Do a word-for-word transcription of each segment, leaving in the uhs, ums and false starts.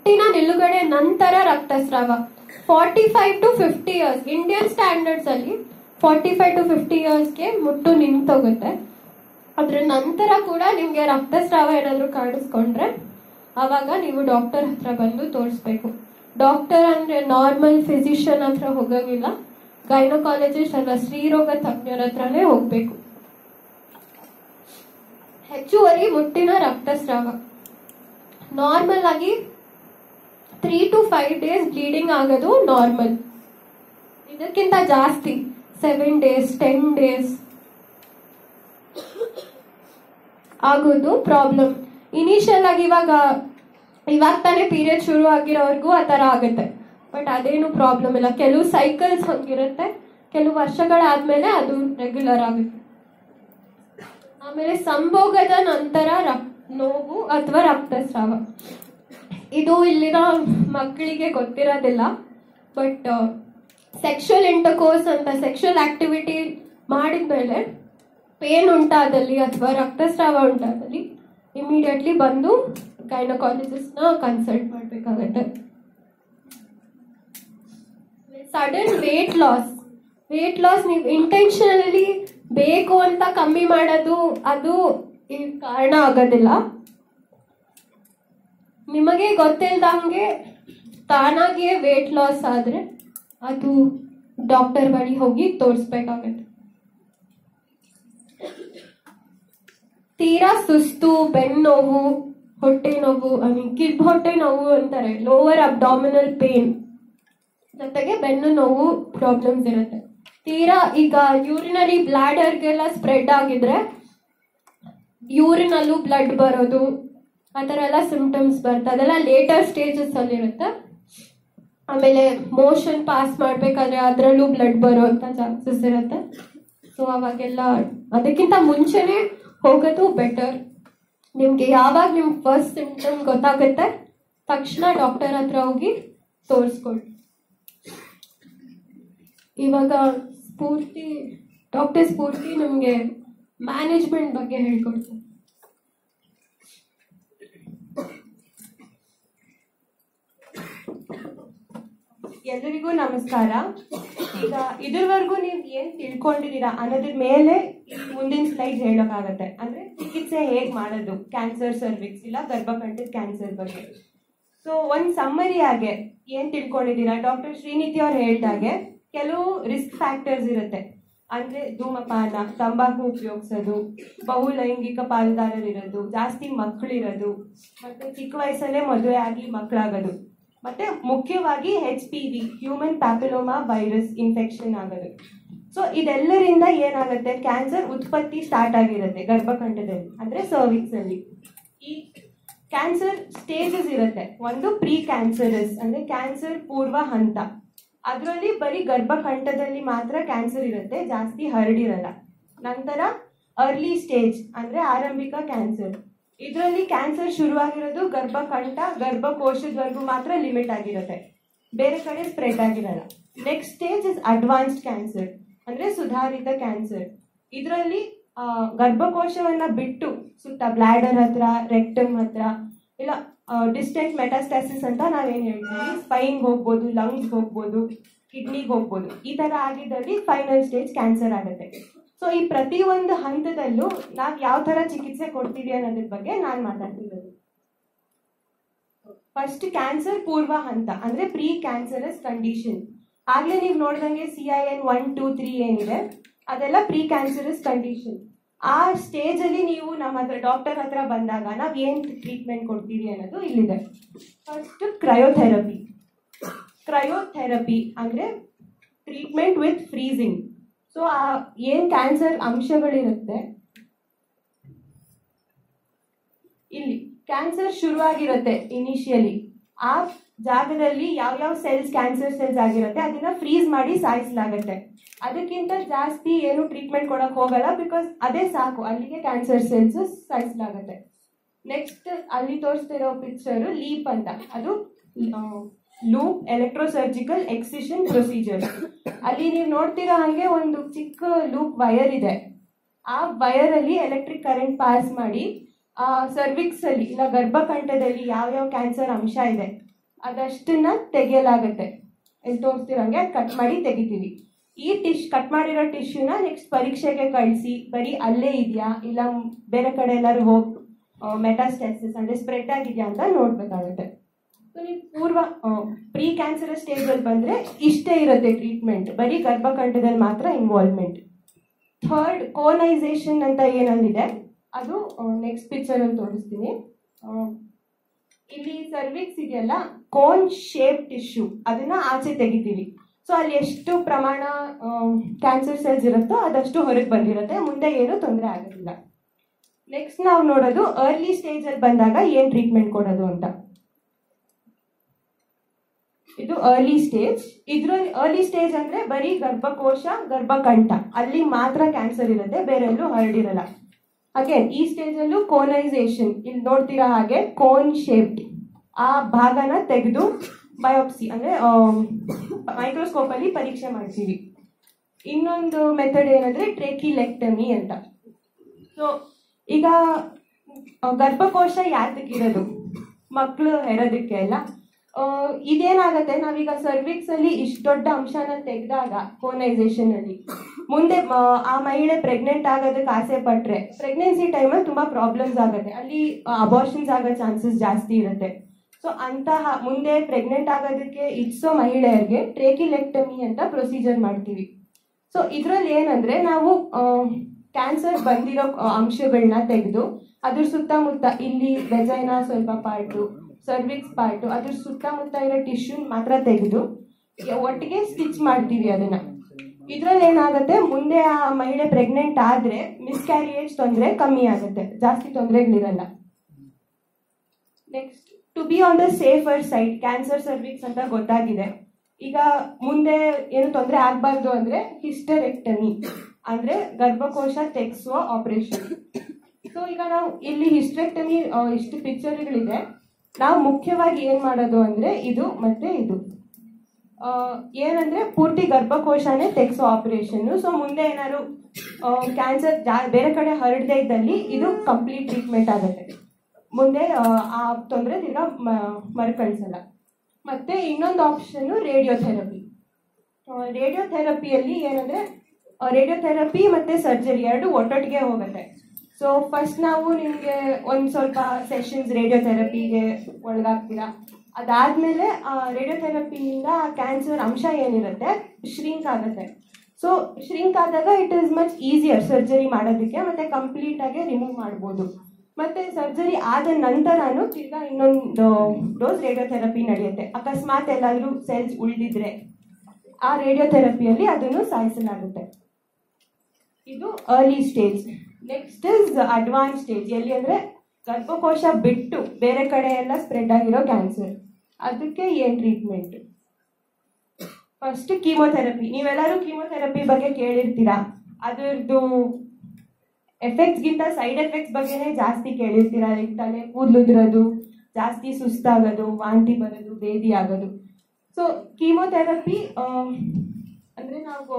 ಮುಟ್ಟಿನ ನಿಲುಗಡೆ ನಂತರ ರಕ್ತಸ್ರಾವ forty five to fifty years Indian standards ಅಲ್ಲಿ ಫಾರ್ಟಿ ಫೈವ್ ಟು ಫಿಫ್ಟಿ ಇಯರ್ಸ್ಗೆ ಮುಟ್ಟು ನಿಂತೋಗುತ್ತೆ. ಅದ್ರ ನಂತರ ಕೂಡ ನಿಮ್ಗೆ ರಕ್ತಸ್ರಾವ ಏನಾದ್ರು ಕಾಣಿಸ್ಕೊಂಡ್ರೆ ಅವಾಗ ನೀವು ಡಾಕ್ಟರ್ ಹತ್ರ ಬಂದು ತೋರಿಸ್ಬೇಕು. ಡಾಕ್ಟರ್ ಅಂದ್ರೆ ನಾರ್ಮಲ್ ಫಿಸಿಷಿಯನ್ ಹತ್ರ ಹೋಗಂಗಿಲ್ಲ, ಗೈನಕಾಲಜಿಸ್ಟ್ ಅಥವಾ ಸ್ತ್ರೀರೋಗ ತಜ್ಞರ ಹತ್ರನೇ ಹೋಗ್ಬೇಕು. ಹೆಚ್ಚುವರಿ ಮುಟ್ಟಿನ ರಕ್ತಸ್ರಾವ ನಾರ್ಮಲ್ ಆಗಿ three to five days bleeding ಆಗೋದು ನಾರ್ಮಲ್. ಇದಕ್ಕಿಂತ ಜಾಸ್ತಿ ಸೆವೆನ್ ಡೇಸ್ ಟೆನ್ ಡೇಸ್ ಆಗೋದು ಪ್ರಾಬ್ಲಮ್. ಇನಿಷಿಯಲ್ ಆಗಿ ಇವಾಗ ಇವಾಗ ತಾನೇ ಪೀರಿಯಡ್ ಶುರು ಆಗಿರೋರ್ಗೂ ಆ ಥರ ಆಗುತ್ತೆ, ಬಟ್ ಅದೇನು ಪ್ರಾಬ್ಲಮ್ ಇಲ್ಲ. ಕೆಲವು ಸೈಕಲ್ಸ್ ಹಂಗಿರುತ್ತೆ, ಕೆಲವು ವರ್ಷಗಳಾದ್ಮೇಲೆ ಅದು ರೆಗ್ಯುಲರ್ ಆಗುತ್ತೆ. ಆಮೇಲೆ ಸಂಭೋಗದ ನಂತರ ರಕ್ ನೋವು ಅಥವಾ ರಕ್ತಸ್ರಾವ ಇದು ಇಲ್ಲಿನ ಮಕ್ಕಳಿಗೆ ಗೊತ್ತಿರೋದಿಲ್ಲ, ಬಟ್ ಸೆಕ್ಷುವಲ್ ಇಂಟರ್ಕೋರ್ಸ್ ಅಂತ ಸೆಕ್ಷುವಲ್ ಆಕ್ಟಿವಿಟಿ ಮಾಡಿದ್ಮೇಲೆ ಪೇನ್ ಉಂಟಾದಲ್ಲಿ ಅಥವಾ ರಕ್ತಸ್ರಾವ ಉಂಟಾದಲ್ಲಿ ಇಮಿಡಿಯೇಟ್ಲಿ ಬಂದು ಗೈನಕಾಲಜಿಸ್ಟ್ನ ಕನ್ಸಲ್ಟ್ ಮಾಡಬೇಕಾಗತ್ತೆ. Sudden weight loss weight loss ನೀವು ಇಂಟೆನ್ಷನಲಿ ಬೇಕು ಅಂತ ಕಮ್ಮಿ ಮಾಡೋದು ಅದು ಕಾರಣ ಆಗೋದಿಲ್ಲ. ನಿಮಗೆ ಗೊತ್ತಿಲ್ದಂಗೆ ತಾನಾಗಿಯೇ ವೇಟ್ ಲಾಸ್ ಆದ್ರೆ ಅದು ಡಾಕ್ಟರ್ ಬಳಿ ಹೋಗಿ ತೋರಿಸ್ಬೇಕಾಗತ್ತೆ. ತೀರಾ ಸುಸ್ತು, ಬೆನ್ನೋವು, ಹೊಟ್ಟೆ ನೋವು, ಐ ಮೀನ್ ಕಿಡ್ ಹೊಟ್ಟೆ ನೋವು ಅಂತಾರೆ, ಲೋವರ್ ಅಬ್ಡಾಮಿನಲ್ ಪೇನ್ ಜೊತೆಗೆ ಬೆನ್ನು ನೋವು ಪ್ರಾಬ್ಲಮ್ಸ್ ಇರುತ್ತೆ. ತೀರಾ ಈಗ ಯೂರಿನರಿ ಬ್ಲಾಡರ್ಗೆಲ್ಲ ಸ್ಪ್ರೆಡ್ ಆಗಿದ್ರೆ ಯೂರಿನಲ್ಲೂ ಬ್ಲಡ್ ಬರೋದು ಆ ಥರ ಎಲ್ಲ ಸಿಂಪ್ಟಮ್ಸ್ ಬರುತ್ತೆ, ಅದೆಲ್ಲ ಲೇಟರ್ ಸ್ಟೇಜಸ್ ಅಲ್ಲಿ ಇರುತ್ತೆ. ಆಮೇಲೆ ಮೋಷನ್ ಪಾಸ್ ಮಾಡ್ಬೇಕಾದ್ರೆ ಅದರಲ್ಲೂ ಬ್ಲಡ್ ಬರೋ ಅಂತ ಚಾನ್ಸಸ್ ಇರುತ್ತೆ. ಸೊ ಅವಾಗೆಲ್ಲ ಅದಕ್ಕಿಂತ ಮುಂಚೆನೆ ಹೋಗೋದು ಬೆಟರ್. ನಿಮ್ಗೆ ಯಾವಾಗ ನಿಮ್ ಫಸ್ಟ್ ಸಿಂಪ್ಟಮ್ ಗೊತ್ತಾಗುತ್ತೆ ತಕ್ಷಣ ಡಾಕ್ಟರ್ ಹತ್ರ ಹೋಗಿ ತೋರಿಸ್ಕೊಳ್ಳಿ. ಇವಾಗ ಸ್ಫೂರ್ತಿ ಡಾಕ್ಟರ್ ಸ್ಫೂರ್ತಿ ನಮ್ಗೆ ಮ್ಯಾನೇಜ್ಮೆಂಟ್ ಬಗ್ಗೆ ಹೇಳ್ಕೊಡ್ತಾರೆ. ಎಲ್ಲರಿಗೂ ನಮಸ್ಕಾರ. ಈಗ ಇದುವರೆಗೂ ನೀವು ಏನ್ ತಿಳ್ಕೊಂಡಿದ್ದೀರಾ ಅನ್ನೋದ್ರ ಮೇಲೆ ಮುಂದಿನ ಸ್ಲೈಡ್ ಹೇಳೋಕ್ಕಾಗತ್ತೆ. ಅಂದ್ರೆ ಚಿಕಿತ್ಸೆ ಹೇಗ್ ಮಾಡೋದು ಕ್ಯಾನ್ಸರ್ ಸರ್ವಿಕ್ಸ್ ಇಲ್ಲ ಗರ್ಭಕಂಠದ ಕ್ಯಾನ್ಸರ್ ಬಗ್ಗೆ. ಸೊ ಒಂದ್ ಸಮ್ಮರಿ ಆಗಿ ಏನ್ ತಿಳ್ಕೊಂಡಿದ್ದೀರಾ, ಡಾಕ್ಟರ್ ಶ್ರೀನಿಧಿ ಅವ್ರು ಹೇಳ್ದಾಗೆ ಕೆಲವು ರಿಸ್ಕ್ ಫ್ಯಾಕ್ಟರ್ಸ್ ಇರುತ್ತೆ. ಅಂದ್ರೆ ಧೂಮಪಾನ, ತಂಬಾಕು ಉಪಯೋಗಿಸೋದು, ಬಹು ಲೈಂಗಿಕ ಪಾಲುದಾರರಿರೋದು, ಜಾಸ್ತಿ ಮಕ್ಕಳಿರೋದು, ಮತ್ತೆ ಚಿಕ್ಕ ವಯಸ್ಸಲ್ಲೇ ಮದುವೆ ಆಗಿ ಮಕ್ಕಳಾಗೋದು, ಮತ್ತೆ ಮುಖ್ಯವಾಗಿ H P V human papilloma virus infection ಆಗೋದು. ಸೊ ಇದೆಲ್ಲರಿಂದ ಏನಾಗುತ್ತೆ, ಕ್ಯಾನ್ಸರ್ ಉತ್ಪತ್ತಿ ಸ್ಟಾರ್ಟ್ ಆಗಿರುತ್ತೆ ಗರ್ಭಕಂಠದಲ್ಲಿ ಅಂದ್ರೆ ಸರ್ವಿಕ್ಸ್ ಅಲ್ಲಿ. ಈ ಕ್ಯಾನ್ಸರ್ ಸ್ಟೇಜಸ್ ಇರುತ್ತೆ. ಒಂದು ಪ್ರೀ ಕ್ಯಾನ್ಸರಸ್ ಅಂದ್ರೆ ಕ್ಯಾನ್ಸರ್ ಪೂರ್ವ ಹಂತ, ಅದರಲ್ಲಿ ಬರೀ ಗರ್ಭಕಂಠದಲ್ಲಿ ಮಾತ್ರ ಕ್ಯಾನ್ಸರ್ ಇರುತ್ತೆ, ಜಾಸ್ತಿ ಹರಡಿರಲ್ಲ. ನಂತರ ಅರ್ಲಿ ಸ್ಟೇಜ್ ಅಂದ್ರೆ ಆರಂಭಿಕ ಕ್ಯಾನ್ಸರ್, ಇದರಲ್ಲಿ ಕ್ಯಾನ್ಸರ್ ಶುರುವಾಗಿರೋದು ಗರ್ಭಕಂಠ ಗರ್ಭಕೋಶದವರೆಗೂ ಮಾತ್ರ ಲಿಮಿಟ್ ಆಗಿರುತ್ತೆ, ಬೇರೆ ಕಡೆ ಸ್ಪ್ರೆಡ್ ಆಗಿರಲ್ಲ. Next stage is advanced cancer ಅಂದ್ರೆ ಸುಧಾರಿತ ಕ್ಯಾನ್ಸರ್. ಇದರಲ್ಲಿ ಗರ್ಭಕೋಶವನ್ನ ಬಿಟ್ಟು ಸುತ್ತ ಬ್ಲಾಡರ್ ಹತ್ರ, ರೆಕ್ಟಮ್ ಹತ್ರ ಇಲ್ಲ ಡಿಸ್ಟೆಂಟ್ ಮೆಟಾಸ್ಟಾಸಿಸ್ ಅಂತ ನಾವೇನ್ ಹೇಳ್ತೀವಿ, ಸ್ಪೈನ್ ಹೋಗ್ಬೋದು, ಲಂಗ್ಸ್ ಹೋಗ್ಬೋದು, ಕಿಡ್ನಿಗೆ ಹೋಗ್ಬೋದು. ಈ ತರ ಆಗಿದ್ದಲ್ಲಿ ಫೈನಲ್ ಸ್ಟೇಜ್ ಕ್ಯಾನ್ಸರ್ ಆಗುತ್ತೆ. ಸೊ ಈ ಪ್ರತಿ ಒಂದು ಹಂತದಲ್ಲೂ ನಾವು ಯಾವ ತರ ಚಿಕಿತ್ಸೆ ಕೊಡ್ತೀವಿ ಅನ್ನೋದ್ರ ಬಗ್ಗೆ ನಾನು ಮಾತಾಡ್ತಿರೋದು. ಫಸ್ಟ್ ಕ್ಯಾನ್ಸರ್ ಪೂರ್ವ ಹಂತ ಅಂದ್ರೆ ಪ್ರೀ ಕ್ಯಾನ್ಸರಸ್ ಕಂಡೀಷನ್. ಆಗ್ಲೇ ನೀವು ನೋಡ್ದಂಗೆ C I N one two three ಏನಿದೆ ಅದೆಲ್ಲ ಪ್ರೀ ಕ್ಯಾನ್ಸರಸ್ ಕಂಡೀಷನ್. ಆ ಸ್ಟೇಜ್ ಅಲ್ಲಿ ನೀವು ನಮ್ಮ ಹತ್ರ ಡಾಕ್ಟರ್ ಹತ್ರ ಬಂದಾಗ ನಾವ್ ಏನ್ ಟ್ರೀಟ್ಮೆಂಟ್ ಕೊಡ್ತೀವಿ ಅನ್ನೋದು ಇಲ್ಲಿದೆ. ಫಸ್ಟ್ ಕ್ರಯೋಥೆರಪಿ. ಕ್ರಯೋಥೆರಪಿ ಅಂದ್ರೆ ಟ್ರೀಟ್ಮೆಂಟ್ ವಿತ್ ಫ್ರೀಸಿಂಗ್. ಸೊ ಆ ಏನ್ ಕ್ಯಾನ್ಸರ್ ಅಂಶಗಳಿರುತ್ತೆ, ಇಲ್ಲಿ ಕ್ಯಾನ್ಸರ್ ಶುರುವಾಗಿರುತ್ತೆ ಇನಿಷಿಯಲಿ, ಆ ಜಾಗದಲ್ಲಿ ಯಾವ್ಯಾವ ಸೆಲ್ಸ್ ಕ್ಯಾನ್ಸರ್ ಸೆಲ್ಸ್ ಆಗಿರುತ್ತೆ ಅದನ್ನ ಫ್ರೀಸ್ ಮಾಡಿ ಸಾಯಿಸಲಾಗುತ್ತೆ. ಅದಕ್ಕಿಂತ ಜಾಸ್ತಿ ಏನು ಟ್ರೀಟ್ಮೆಂಟ್ ಕೊಡಕ್ ಹೋಗಲ್ಲ, ಬಿಕಾಸ್ ಅದೇ ಸಾಕು, ಅಲ್ಲಿಗೆ ಕ್ಯಾನ್ಸರ್ ಸೆಲ್ಸ್ ಸಾಯಿಸಲಾಗುತ್ತೆ. ನೆಕ್ಸ್ಟ್ ಅಲ್ಲಿ ತೋರಿಸ್ತಿರೋ ಪಿಕ್ಚರ್ ಲೀಪ್ ಅಂತ, ಅದು ಲೂಪ್ ಎಲೆಕ್ಟ್ರೋಸರ್ಜಿಕಲ್ ಎಕ್ಸಿಷನ್ ಪ್ರೊಸೀಜರ್. ಅಲ್ಲಿ ನೀವು ನೋಡ್ತಿರೋ ಹಾಗೆ ಒಂದು ಚಿಕ್ಕ ಲೂಪ್ ವೈರ್ ಇದೆ, ಆ ವೈರ್ ಅಲ್ಲಿ ಎಲೆಕ್ಟ್ರಿಕ್ ಕರೆಂಟ್ ಪಾಸ್ ಮಾಡಿ ಆ ಸರ್ವಿಕ್ಸ್ ಅಲ್ಲಿ ಇಲ್ಲ ಗರ್ಭಕಂಠದಲ್ಲಿ ಯಾವ್ಯಾವ ಕ್ಯಾನ್ಸರ್ ಅಂಶ ಇದೆ ಅದಷ್ಟನ್ನ ತೆಗೆಯಲಾಗುತ್ತೆ. ಇಲ್ಲಿ ತೋರಿಸ್ತಿರಂಗೆ ಕಟ್ ಮಾಡಿ ತೆಗಿತೀವಿ. ಈ ಟಿಶ್ ಕಟ್ ಮಾಡಿರೋ ಟಿಶ್ಯೂನ ನೆಕ್ಸ್ಟ್ ಪರೀಕ್ಷೆಗೆ ಕಳಿಸಿ ಬರೀ ಅಲ್ಲೇ ಇದೆಯಾ ಇಲ್ಲ ಬೇರೆ ಕಡೆ ಎಲ್ಲರೂ ಹೋಗಿ ಮೆಟಾಸ್ಟಾಸಿಸ್ ಅಂದರೆ ಸ್ಪ್ರೆಡ್ ಆಗಿದೆಯಾ ಅಂತ ನೋಡ್ಬೇಕಾಗುತ್ತೆ. ಸೊ ನೀವು ಪೂರ್ವ ಪ್ರೀ ಕ್ಯಾನ್ಸರಸ್ ಸ್ಟೇಜಲ್ಲಿ ಬಂದರೆ ಇಷ್ಟೇ ಇರುತ್ತೆ ಟ್ರೀಟ್ಮೆಂಟ್, ಬರೀ ಗರ್ಭಕಂಠದಲ್ಲಿ ಮಾತ್ರ ಇನ್ವಾಲ್ವ್ಮೆಂಟ್. ಥರ್ಡ್ ಕೋನೈಸೇಷನ್ ಅಂತ ಏನಂದಿದೆ ಅದು ನೆಕ್ಸ್ಟ್ ಪಿಕ್ಚರಲ್ಲಿ ತೋರಿಸ್ತೀನಿ. ಇಲ್ಲಿ ಸರ್ವಿಕ್ಸ್ ಇದೆಯಲ್ಲ, ಕೋನ್ ಶೇಪ್ ಟಿಶ್ಯೂ ಅದನ್ನ ಆಚೆ ತೆಗಿತೀವಿ. ಸೊ ಅಲ್ಲಿ ಎಷ್ಟು ಪ್ರಮಾಣ ಕ್ಯಾನ್ಸರ್ ಸೆಲ್ಸ್ ಇರುತ್ತೋ ಅದಷ್ಟು ಹೊರಗೆ ಬಂದಿರುತ್ತೆ, ಮುಂದೆ ಏನು ತೊಂದರೆ ಆಗೋದಿಲ್ಲ. ನೆಕ್ಸ್ಟ್ ನಾವು ನೋಡೋದು ಅರ್ಲಿ ಸ್ಟೇಜಲ್ಲಿ ಬಂದಾಗ ಏನು ಟ್ರೀಟ್ಮೆಂಟ್ ಕೊಡೋದು ಅಂತ. ಇದು ಅರ್ಲಿ ಸ್ಟೇಜ್. ಇದ್ರಲ್ಲಿ ಅರ್ಲಿ ಸ್ಟೇಜ್ ಅಂದ್ರೆ ಬರೀ ಗರ್ಭಕೋಶ ಗರ್ಭಕಂಠ ಅಲ್ಲಿ ಮಾತ್ರ ಕ್ಯಾನ್ಸರ್ ಇರುತ್ತೆ, ಬೇರೆ ಎಲ್ಲೂ ಹರಡಿರಲ್ಲ. ಅಗೇನ್ ಈ ಸ್ಟೇಜ್ ಅಲ್ಲೂ ಕೋನೈಸೇಷನ್, ಇಲ್ಲಿ ನೋಡ್ತೀರಾ ಹಾಗೆ ಕೋನ್ ಶೇಪ್ಡ್ ಆ ಭಾಗನ ತೆಗೆದು ಬಯೋಪ್ಸಿ ಅಂದ್ರೆ ಮೈಕ್ರೋಸ್ಕೋಪ್ ಅಲ್ಲಿ ಪರೀಕ್ಷೆ ಮಾಡ್ತೀವಿ. ಇನ್ನೊಂದು ಮೆಥಡ್ ಏನಂದ್ರೆ ಟ್ರೇಕಿಲೆಕ್ಟಮಿ ಅಂತ. ಸೊ ಈಗ ಗರ್ಭಕೋಶ ಯಾತಕ್ಕಿರೋದು, ಮಕ್ಕಳು ಹೆರೋದಕ್ಕೆ ಅಲ್ಲ. ಇದೇನಾಗತ್ತೆ, ನಾವೀಗ ಸರ್ವಿಕ್ಸ್ ಅಲ್ಲಿ ಇಷ್ಟು ದೊಡ್ಡ ಅಂಶನ ತೆಗೆದಾಗ ಕೋನೈಸೇಷನ್ ಅಲ್ಲಿ ಮುಂದೆ ಆ ಮಹಿಳೆ ಪ್ರೆಗ್ನೆಂಟ್ ಆಗೋದಕ್ಕೆ ಆಸೆ ಪಟ್ರೆ ಪ್ರೆಗ್ನೆನ್ಸಿ ಟೈಮಲ್ಲಿ ತುಂಬಾ ಪ್ರಾಬ್ಲಮ್ಸ್ ಆಗುತ್ತೆ, ಅಲ್ಲಿ ಅಬಾರ್ಷನ್ಸ್ ಆಗೋ ಚಾನ್ಸಸ್ ಜಾಸ್ತಿ ಇರುತ್ತೆ. ಸೊ ಅಂತಹ ಮುಂದೆ ಪ್ರೆಗ್ನೆಂಟ್ ಆಗೋದಕ್ಕೆ ಇಚ್ಛೋ ಮಹಿಳೆಯರಿಗೆ ಟ್ರೇಕಿಲೆಕ್ಟಮಿ ಅಂತ ಪ್ರೊಸೀಜರ್ ಮಾಡ್ತೀವಿ. ಸೊ ಇದರಲ್ಲಿ ಏನಂದ್ರೆ ನಾವು ಕ್ಯಾನ್ಸರ್ ಬಂದಿರೋ ಅಂಶಗಳನ್ನ ತೆಗೆದು ಅದ್ರ ಸುತ್ತಮುತ್ತ ಇಲ್ಲಿ ವೆಜೈನಾ ಸ್ವಲ್ಪ ಪಾರ್ಟು, ಸರ್ವಿಕ್ಸ್ ಪಾರ್ಟು, ಅದ್ರ ಸುತ್ತಮುತ್ತ ಇರೋ ಟಿಶ್ಯೂ ಮಾತ್ರ ತೆಗೆದು ಒಟ್ಟಿಗೆ ಸ್ಟಿಚ್ ಮಾಡ್ತೀವಿ ಅದನ್ನ. ಇದ್ರಲ್ಲಿ ಏನಾಗುತ್ತೆ, ಮುಂದೆ ಆ ಮಹಿಳೆ ಪ್ರೆಗ್ನೆಂಟ್ ಆದ್ರೆ ಮಿಸ್ಕ್ಯಾರಿಯೇಜ್ ತೊಂದರೆ ಕಮ್ಮಿ ಆಗುತ್ತೆ, ಜಾಸ್ತಿ ತೊಂದರೆಗಳಿರಲ್ಲ. Next to be on the safer side cancer cervix ಅಂತ ಗೊತ್ತಾಗಿದೆ. ಈಗ ಮುಂದೆ ಏನು ತೊಂದರೆ ಆಗಬಾರ್ದು ಅಂದ್ರೆ ಹಿಸ್ಟರೆಕ್ಟಮಿ ಅಂದ್ರೆ ಗರ್ಭಕೋಶ ತೆಗೆಸುವ ಆಪರೇಷನ್. ಸೊ ಈಗ ನಾವು ಇಲ್ಲಿ ಹಿಸ್ಟರೆಕ್ಟಮಿ ಇಷ್ಟು ಪಿಕ್ಚರ್ಗಳಿದೆ, ನಾವು ಮುಖ್ಯವಾಗಿ ಏನ್ ಮಾಡೋದು ಅಂದ್ರೆ ಇದು ಮತ್ತೆ ಇದು ಏನಂದ್ರೆ ಪೂರ್ತಿ ಗರ್ಭಕೋಶನೇ ತೆಗೆಸೋ ಆಪರೇಷನ್. ಸೊ ಮುಂದೆ ಏನಾದ್ರು ಕ್ಯಾನ್ಸರ್ ಬೇರೆ ಕಡೆ ಹರಡದೇ ಇದ್ದಲ್ಲಿ ಇದು ಕಂಪ್ಲೀಟ್ ಟ್ರೀಟ್ಮೆಂಟ್ ಆಗುತ್ತೆ, ಮುಂದೆ ಆ ತೊಂದರೆ ತಿರ್ಗಾ ಮರುಕಳಿಸಲ್ಲ. ಮತ್ತೆ ಇನ್ನೊಂದು ಆಪ್ಷನ್ ರೇಡಿಯೋಥೆರಪಿ. ರೇಡಿಯೋಥೆರಪಿಯಲ್ಲಿ ಏನಂದ್ರೆ ರೇಡಿಯೋಥೆರಪಿ ಮತ್ತೆ ಸರ್ಜರಿ ಎರಡು ಒಟ್ಟೊಟ್ಟಿಗೆ ಹೋಗುತ್ತೆ. ಸೊ ಫಸ್ಟ್ ನಾವು ನಿಮಗೆ ಒಂದು ಸ್ವಲ್ಪ ಸೆಷನ್ಸ್ ರೇಡಿಯೋಥೆರಪಿಗೆ ಒಳಗಾಗ್ತೀರಾ, ಅದಾದ್ಮೇಲೆ ರೇಡಿಯೋಥೆರಪಿಯಿಂದ ಕ್ಯಾನ್ಸರ್ ಅಂಶ ಏನಿರುತ್ತೆ ಶ್ರಿಂಕ್ ಆಗುತ್ತೆ. ಸೊ ಶ್ರಿಂಕ್ ಆದಾಗ it is much easier surgery ಮಾಡೋದಕ್ಕೆ, ಮತ್ತೆ ಕಂಪ್ಲೀಟ್ ಆಗಿ ರಿಮೂವ್ ಮಾಡ್ಬೋದು. ಮತ್ತೆ ಸರ್ಜರಿ ಆದ ನಂತರನು ತಿರ್ಗಾ ಇನ್ನೊಂದು ಡೋಸ್ ರೇಡಿಯೋಥೆರಪಿ ನಡೆಯುತ್ತೆ. ಅಕಸ್ಮಾತ್ ಎಲ್ಲಾದ್ರೂ ಸೆಲ್ಸ್ ಉಳಿದಿದ್ರೆ ಆ ರೇಡಿಯೋಥೆರಪಿಯಲ್ಲಿ ಅದನ್ನು ಸಾಯಿಸಲಾಗುತ್ತೆ. ಇದು early stage. Next is advance stage, ಎಲ್ಲಿ ಅಂದ್ರೆ ಗರ್ಭಕೋಶ ಬಿಟ್ಟು ಬೇರೆ ಕಡೆ ಎಲ್ಲ ಸ್ಪ್ರೆಡ್ ಆಗಿರೋ ಕ್ಯಾನ್ಸರ್. ಅದಕ್ಕೆ ಏನ್ ಟ್ರೀಟ್ಮೆಂಟ್? First chemotherapy. ನೀವೆಲ್ಲರೂ ಕೀಮೋಥೆರಪಿ ಬಗ್ಗೆ ಕೇಳಿರ್ತೀರಾ, ಅದರದ್ದು ಎಫೆಕ್ಟ್ಸ್ ಗಿಂತ ಸೈಡ್ ಎಫೆಕ್ಟ್ಸ್ ಬಗ್ಗೆನೇ ಜಾಸ್ತಿ ಕೇಳಿರ್ತೀರಾ. ಲೈಕ್ ತಲೆ ಕೂದಲುದ್ರದು, ಜಾಸ್ತಿ ಸುಸ್ತಾಗೋದು, ವಾಂತಿ ಬರೋದು, ಬೇದಿ ಆಗೋದು. ಸೊ ಕೀಮೋಥೆರಪಿ ಅಂದ್ರೆ ನಾವು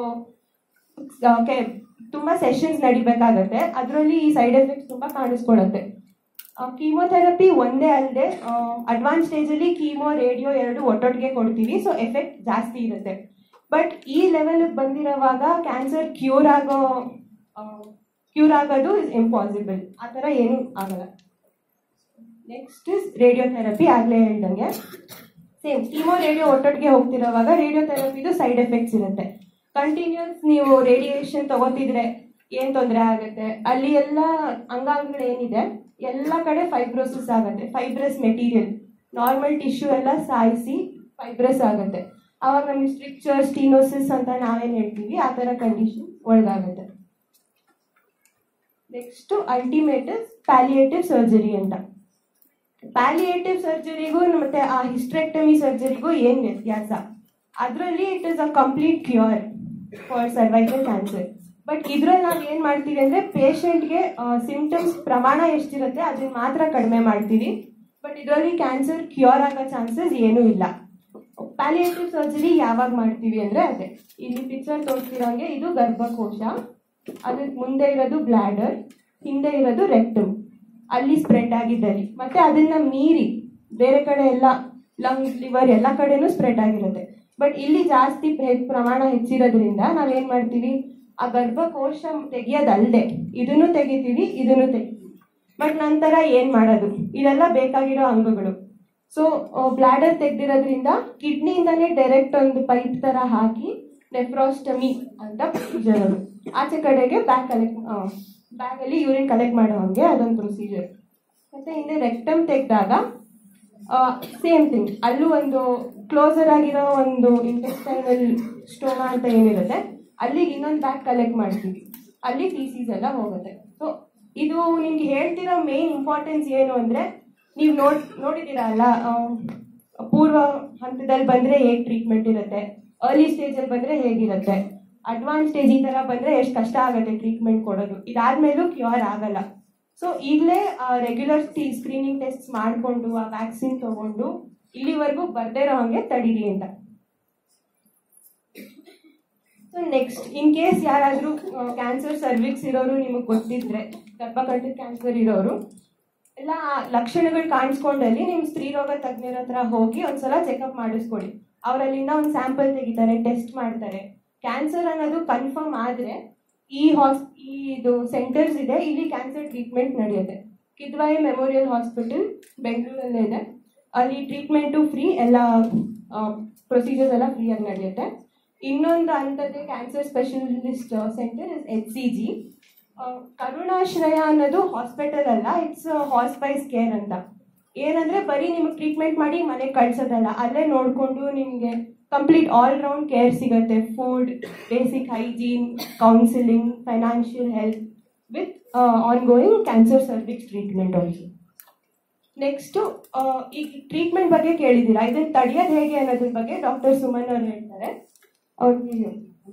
ತುಂಬಾ ಸೆಷನ್ಸ್ ನಡಿಬೇಕಾಗತ್ತೆ, ಅದರಲ್ಲಿ ಈ ಸೈಡ್ ಎಫೆಕ್ಟ್ಸ್ ತುಂಬಾ ಕಾಣಿಸ್ಕೊಳ್ಳುತ್ತೆ. ಕೀಮೋಥೆರಪಿ ಒಂದೇ ಅಲ್ಲದೆ ಅಡ್ವಾನ್ಸ್ ಸ್ಟೇಜಲ್ಲಿ ಕೀಮೋ ರೇಡಿಯೋ ಎರಡು ಒಟ್ಟೊಟ್ಟಿಗೆ ಕೊಡ್ತೀವಿ, ಸೊ ಎಫೆಕ್ಟ್ ಜಾಸ್ತಿ ಇರುತ್ತೆ. ಬಟ್ ಈ ಲೆವೆಲ್ಗೆ ಬಂದಿರೋವಾಗ ಕ್ಯಾನ್ಸರ್ ಕ್ಯೂರ್ ಆಗೋ ಕ್ಯೂರ್ ಆಗೋದು ಇಸ್ ಇಂಪಾಸಿಬಲ್, ಆ ಥರ ಏನೂ ಆಗಲ್ಲ. Next is radiotherapy. ಆಗಲೇ ಹೇಳ್ದಂಗೆ ಸೇಮ್ ಕೀಮೋ ರೇಡಿಯೋ ಒಟ್ಟೊಟ್ಟಿಗೆ ಹೋಗ್ತಿರೋವಾಗ ರೇಡಿಯೋಥೆರಪಿದು ಸೈಡ್ ಎಫೆಕ್ಟ್ಸ್ ಇರುತ್ತೆ. ಕಂಟಿನ್ಯೂಸ್ ನೀವು ರೇಡಿಯೇಷನ್ ತಗೋತಿದ್ರೆ ಏನ್ ತೊಂದರೆ ಆಗುತ್ತೆ, ಅಲ್ಲಿ ಎಲ್ಲ ಅಂಗಾಂಗಗಳು ಏನಿದೆ ಎಲ್ಲ ಕಡೆ ಫೈಬ್ರೋಸಿಸ್ ಆಗುತ್ತೆ. ಫೈಬ್ರಸ್ ಮೆಟೀರಿಯಲ್ ನಾರ್ಮಲ್ ಟಿಶ್ಯೂ ಎಲ್ಲ ಸಾಯಿಸಿ ಫೈಬ್ರಸ್ ಆಗುತ್ತೆ. ಅವಾಗ ನಮಗೆ ಸ್ಟ್ರಿಕ್ಚರ್ ಸ್ಟೀನೋಸಿಸ್ ಅಂತ ನಾವೇನ್ ಹೇಳ್ತೀವಿ ಆ ಥರ ಕಂಡೀಷನ್ ಒಳಗಾಗುತ್ತೆ. ನೆಕ್ಸ್ಟ್ ಅಲ್ಟಿಮೇಟ್ ಪ್ಯಾಲಿಯೇಟಿವ್ ಸರ್ಜರಿ ಅಂತ. ಪ್ಯಾಲಿಯೇಟಿವ್ ಸರ್ಜರಿಗೂ ಮತ್ತೆ ಆ ಹಿಸ್ಟ್ರೆಕ್ಟಮಿ ಸರ್ಜರಿಗೂ ಏನ್ ವ್ಯತ್ಯಾಸ? ಅದರಲ್ಲಿ it is a complete cure for cervical cancer. But ಇದ್ರಲ್ಲಿ ನಾವು ಏನ್ ಮಾಡ್ತೀವಿ ಅಂದ್ರೆ ಪೇಷಂಟ್ಗೆ ಸಿಂಪ್ಟಮ್ಸ್ ಪ್ರಮಾಣ ಎಷ್ಟಿರುತ್ತೆ ಅದನ್ನ ಮಾತ್ರ ಕಡಿಮೆ ಮಾಡ್ತೀವಿ. ಬಟ್ ಇದರಲ್ಲಿ ಕ್ಯಾನ್ಸರ್ ಕ್ಯೂರ್ ಆಗೋ ಚಾನ್ಸಸ್ ಏನೂ ಇಲ್ಲ. ಪ್ಯಾಲಿಯೇಟಿವ್ ಸರ್ಜರಿ ಯಾವಾಗ ಮಾಡ್ತೀವಿ ಅಂದ್ರೆ ಅದೇ ಇಲ್ಲಿ ಪಿಕ್ಚರ್ ತೋರಿಸ್ತಿರೋಂಗೆ ಇದು ಗರ್ಭಕೋಶ, ಅದಕ್ಕೆ ಮುಂದೆ ಇರೋದು ಬ್ಲಾಡರ್, ಹಿಂದೆ ಇರೋದು ರೆಕ್ಟಮ್, ಅಲ್ಲಿ ಸ್ಪ್ರೆಡ್ ಆಗಿದ್ದಲ್ಲಿ ಮತ್ತೆ ಅದನ್ನ ಮೀರಿ ಬೇರೆ ಕಡೆ ಎಲ್ಲ ಲಂಗ್ಸ್, ಲಿವರ್ ಎಲ್ಲ ಕಡೆನೂ ಸ್ಪ್ರೆಡ್ ಆಗಿರುತ್ತೆ. ಬಟ್ ಇಲ್ಲಿ ಜಾಸ್ತಿ ಪ್ರಮಾಣ ಹೆಚ್ಚಿರೋದ್ರಿಂದ ನಾವೇನ್ ಮಾಡ್ತೀವಿ, ಆ ಗರ್ಭಕೋಶ ತೆಗಿಯೋದಲ್ದೆ ಇದನ್ನು ತೆಗಿತೀವಿ, ಇದನ್ನು ತೆಗಿತೀವಿ. ಬಟ್ ನಂತರ ಏನ್ ಮಾಡೋದು, ಇದೆಲ್ಲ ಬೇಕಾಗಿರೋ ಅಂಗಗಳು. ಸೊ ಬ್ಲಾಡರ್ ತೆಗ್ದಿರೋದ್ರಿಂದ ಕಿಡ್ನಿಯಿಂದಾನೇ ಡೈರೆಕ್ಟ್ ಒಂದು ಪೈಪ್ ತರ ಹಾಕಿ ನೆಫ್ರಾಸ್ಟಮಿ ಅಂತ ಪ್ರೊಸೀಜರ್ ಅದು. ಆಚೆ ಕಡೆಗೆ ಬ್ಯಾಗ್ ಕಲೆಕ್ಟ್ ಬ್ಯಾಗ್ ಅಲ್ಲಿ ಯೂರಿನ್ ಕಲೆಕ್ಟ್ ಮಾಡೋ ಹಂಗೆ ಅದೊಂದು ಪ್ರೊಸೀಜರ್. ಮತ್ತೆ ಹಿಂದೆ ರೆಕ್ಟಮ್ ತೆಗೆದಾಗ ಸೇಮ್ ಥಿಂಗ್, ಅಲ್ಲೂ ಒಂದು ಕ್ಲೋಸರ್ ಆಗಿರೋ ಒಂದು ಇಂಟೆಸ್ಟೈನಲ್ ಸ್ಟೋಮಾ ಅಂತ ಏನಿರುತ್ತೆ, ಅಲ್ಲಿಗೆ ಇನ್ನೊಂದು ಬ್ಯಾಗ್ ಕಲೆಕ್ಟ್ ಮಾಡ್ತೀವಿ, ಅಲ್ಲಿ ಫೀಸೀಸ್ ಎಲ್ಲ ಹೋಗುತ್ತೆ. ಸೊ ಇದು ನಿಮ್ಗೆ ಹೇಳ್ತಿರೋ ಮೇನ್ ಇಂಪಾರ್ಟೆನ್ಸ್ ಏನು ಅಂದ್ರೆ, ನೀವು ನೋಡ್ ನೋಡಿದ್ದೀರಾ ಅಲ್ಲ, ಪೂರ್ವ ಹಂತದಲ್ಲಿ ಬಂದ್ರೆ ಹೇಗೆ ಟ್ರೀಟ್ಮೆಂಟ್ ಇರುತ್ತೆ, ಅರ್ಲಿ ಸ್ಟೇಜಲ್ಲಿ ಬಂದ್ರೆ ಹೇಗಿರುತ್ತೆ, ಅಡ್ವಾನ್ಸ್ ಸ್ಟೇಜ್ ಈ ತರ ಬಂದ್ರೆ ಎಷ್ಟು ಕಷ್ಟ ಆಗುತ್ತೆ ಟ್ರೀಟ್ಮೆಂಟ್ ಕೊಡೋದು, ಇದಾದ್ಮೇಲೂ ಕ್ಯೂರ್ ಆಗಲ್ಲ. ಸೊ ಈಗಲೇ ರೆಗ್ಯುಲರ್ ಸ್ಕ್ರೀನಿಂಗ್ ಟೆಸ್ಟ್ ಮಾಡಿಕೊಂಡು ಆ ವ್ಯಾಕ್ಸಿನ್ ತಗೊಂಡು ಇಲ್ಲಿವರೆಗೂ ಬರ್ದೇ ಇರೋ ಹಂಗೆ ತಡೀರಿ ಅಂತ. ಸೊ ನೆಕ್ಸ್ಟ್, ಇನ್ ಕೇಸ್ ಯಾರಾದ್ರೂ ಕ್ಯಾನ್ಸರ್ ಸರ್ವಿಕ್ಸ್ ಇರೋರು ನಿಮಗೆ ಗೊತ್ತಿದ್ರೆ, ಗರ್ಭಕಂಠದ ಕ್ಯಾನ್ಸರ್ ಇರೋರು ಎಲ್ಲ ಲಕ್ಷಣಗಳು ಕಾಣಿಸ್ಕೊಂಡಲ್ಲಿ ನಿಮ್ಮ ಸ್ತ್ರೀರೋಗ ತಜ್ಞರ ಹತ್ರ ಹೋಗಿ ಒಂದ್ಸಲ ಚೆಕಪ್ ಮಾಡಿಸ್ಕೊಡಿ. ಅವರಲ್ಲಿಂದ ಒಂದು ಸ್ಯಾಂಪಲ್ ತೆಗಿತಾರೆ, ಟೆಸ್ಟ್ ಮಾಡ್ತಾರೆ. ಕ್ಯಾನ್ಸರ್ ಅನ್ನೋದು ಕನ್ಫರ್ಮ್ ಆದ್ರೆ ಈ ಹಾಸ್ ಈ ಇದು ಸೆಂಟರ್ಸ್ ಇದೆ, ಇಲ್ಲಿ ಕ್ಯಾನ್ಸರ್ ಟ್ರೀಟ್ಮೆಂಟ್ ನಡೆಯುತ್ತೆ. ಕಿದ್ವಾಯಿ ಮೆಮೋರಿಯಲ್ ಹಾಸ್ಪಿಟಲ್ ಬೆಂಗಳೂರಲ್ಲೇ ಇದೆ, ಅಲ್ಲಿ ಟ್ರೀಟ್ಮೆಂಟು ಫ್ರೀ, ಎಲ್ಲ ಪ್ರೊಸೀಜರ್ಸ್ ಎಲ್ಲ ಫ್ರೀಯಾಗಿ ನಡೆಯುತ್ತೆ. ಇನ್ನೊಂದು ಅಂಥದ್ದೇ cancer specialist center is H C G. Karunashraya ಅನ್ನೋದು ಹಾಸ್ಪಿಟಲ್ ಅಲ್ಲ, ಇಟ್ಸ್ ಹಾಸ್ಪೈಸ್ ಕೇರ್ ಅಂತ. ಏನಂದ್ರೆ ಬರೀ ನಿಮಗೆ ಟ್ರೀಟ್ಮೆಂಟ್ ಮಾಡಿ ಮನೆಗೆ ಕಳ್ಸೋದಲ್ಲ, ಅಲ್ಲೇ ನೋಡಿಕೊಂಡು ನಿಮಗೆ ಕಂಪ್ಲೀಟ್ ಆಲ್ ರೌಂಡ್ ಕೇರ್ ಸಿಗುತ್ತೆ. Food, basic hygiene, counselling, financial help with ongoing cancer cervix treatment also. Next, ಈ ಟ್ರೀಟ್ಮೆಂಟ್ ಬಗ್ಗೆ ಕೇಳಿದ್ದೀರಾ, ಇದನ್ನು ತಡೆಯೋದು ಹೇಗೆ ಅನ್ನೋದ್ರ ಬಗ್ಗೆ ಡಾಕ್ಟರ್ ಸುಮನ್ ಅವರು ಹೇಳ್ತಾರೆ. ಅವ್ರಿಗೆ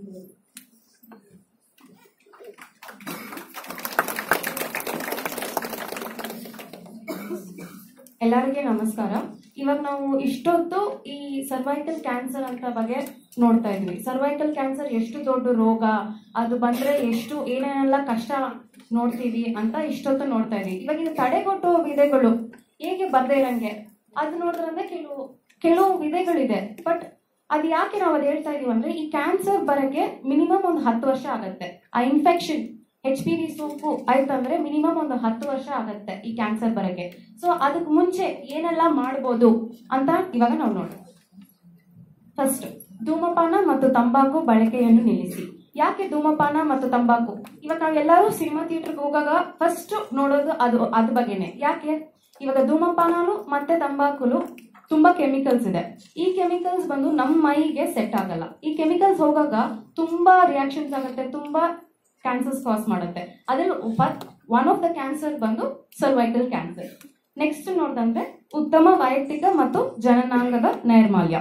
ಎಲ್ಲರಿಗೆ ನಮಸ್ಕಾರ. ಇವಾಗ ನಾವು ಇಷ್ಟೊತ್ತು ಈ ಸರ್ವೈಕಲ್ ಕ್ಯಾನ್ಸರ್ ಅಂತ ಬಗ್ಗೆ ನೋಡ್ತಾ ಇದ್ವಿ. ಸರ್ವೈಕಲ್ ಕ್ಯಾನ್ಸರ್ ಎಷ್ಟು ದೊಡ್ಡ ರೋಗ, ಅದು ಬಂದ್ರೆ ಎಷ್ಟು ಏನೇನೆಲ್ಲ ಕಷ್ಟ ನೋಡ್ತೀವಿ ಅಂತ ಇಷ್ಟೊತ್ತು ನೋಡ್ತಾ ಇದ್ವಿ. ಇವಾಗ ಇದು ತಡೆಗಟ್ಟುವ ವಿಧಗಳು ಹೇಗೆ ಬರ್ದೇ ಇರಂಗೆ ಅದು ನೋಡಿದ್ರಂದ್ರೆ ಕೆಲವು ಕೆಲವು ವಿಧಗಳಿದೆ. ಬಟ್ ಅದು ಯಾಕೆ ನಾವು ಅದು ಹೇಳ್ತಾ ಇದೀವಿ ಅಂದ್ರೆ, ಈ ಕ್ಯಾನ್ಸರ್ ಬರಕ್ಕೆ ಮಿನಿಮಮ್ ಒಂದು ಹತ್ತು ವರ್ಷ ಆಗತ್ತೆ. ಆ ಇನ್ಫೆಕ್ಷನ್ ಎಚ್ ಪಿ ವಿ ಸೋಂಕು ಆಯ್ತಂದ್ರೆ ಮಿನಿಮಮ್ ಒಂದು ಹತ್ತು ವರ್ಷ ಆಗತ್ತೆ ಈ ಕ್ಯಾನ್ಸರ್ ಬರಕ್ಕೆ. ಸೊ ಅದಕ್ಕೆ ಮುಂಚೆ ಏನೆಲ್ಲ ಮಾಡ್ಬೋದು ಅಂತ ಇವಾಗ ನಾವು ನೋಡೋಣ. ಫಸ್ಟ್, ಧೂಮಪಾನ ಮತ್ತು ತಂಬಾಕು ಬಳಕೆಯನ್ನು ನಿಲ್ಲಿಸಿ. ಯಾಕೆ ಧೂಮಪಾನ ಮತ್ತು ತಂಬಾಕು? ಇವಾಗ ನಾವೆಲ್ಲರೂ ಸಿನಿಮಾ ಥಿಯೇಟರ್ಗೆ ಹೋಗಾಗ ಫಸ್ಟ್ ನೋಡೋದು ಅದು ಅದ್ರ ಬಗ್ಗೆನೆ. ಯಾಕೆ? ಇವಾಗ ಧೂಮಪಾನನು ಮತ್ತೆ ತಂಬಾಕುಲು ತುಂಬಾ ಕೆಮಿಕಲ್ಸ್ ಇದೆ. ಈ ಕೆಮಿಕಲ್ಸ್ ಬಂದು ನಮ್ಮ ಮೈಗೆ ಸೆಟ್ ಆಗಲ್ಲ. ಈ ಕೆಮಿಕಲ್ಸ್ ಹೋಗಾಗ ತುಂಬಾ ರಿಯಾಕ್ಷನ್ಸ್ ಆಗುತ್ತೆ, ತುಂಬಾ ಕ್ಯಾನ್ಸರ್ಸ್ ಕಾಸ್ ಮಾಡುತ್ತೆ. ಅದ್ರಲ್ಲಿ ಒನ್ ಆಫ್ ದ ಕ್ಯಾನ್ಸರ್ ಬಂದು ಸರ್ವೈಕಲ್ ಕ್ಯಾನ್ಸರ್. ನೆಕ್ಸ್ಟ್ ನೋಡ್ದಂದ್ರೆ ಉತ್ತಮ ವೈಯಕ್ತಿಕ ಮತ್ತು ಜನನಾಂಗದ ನೈರ್ಮಲ್ಯ,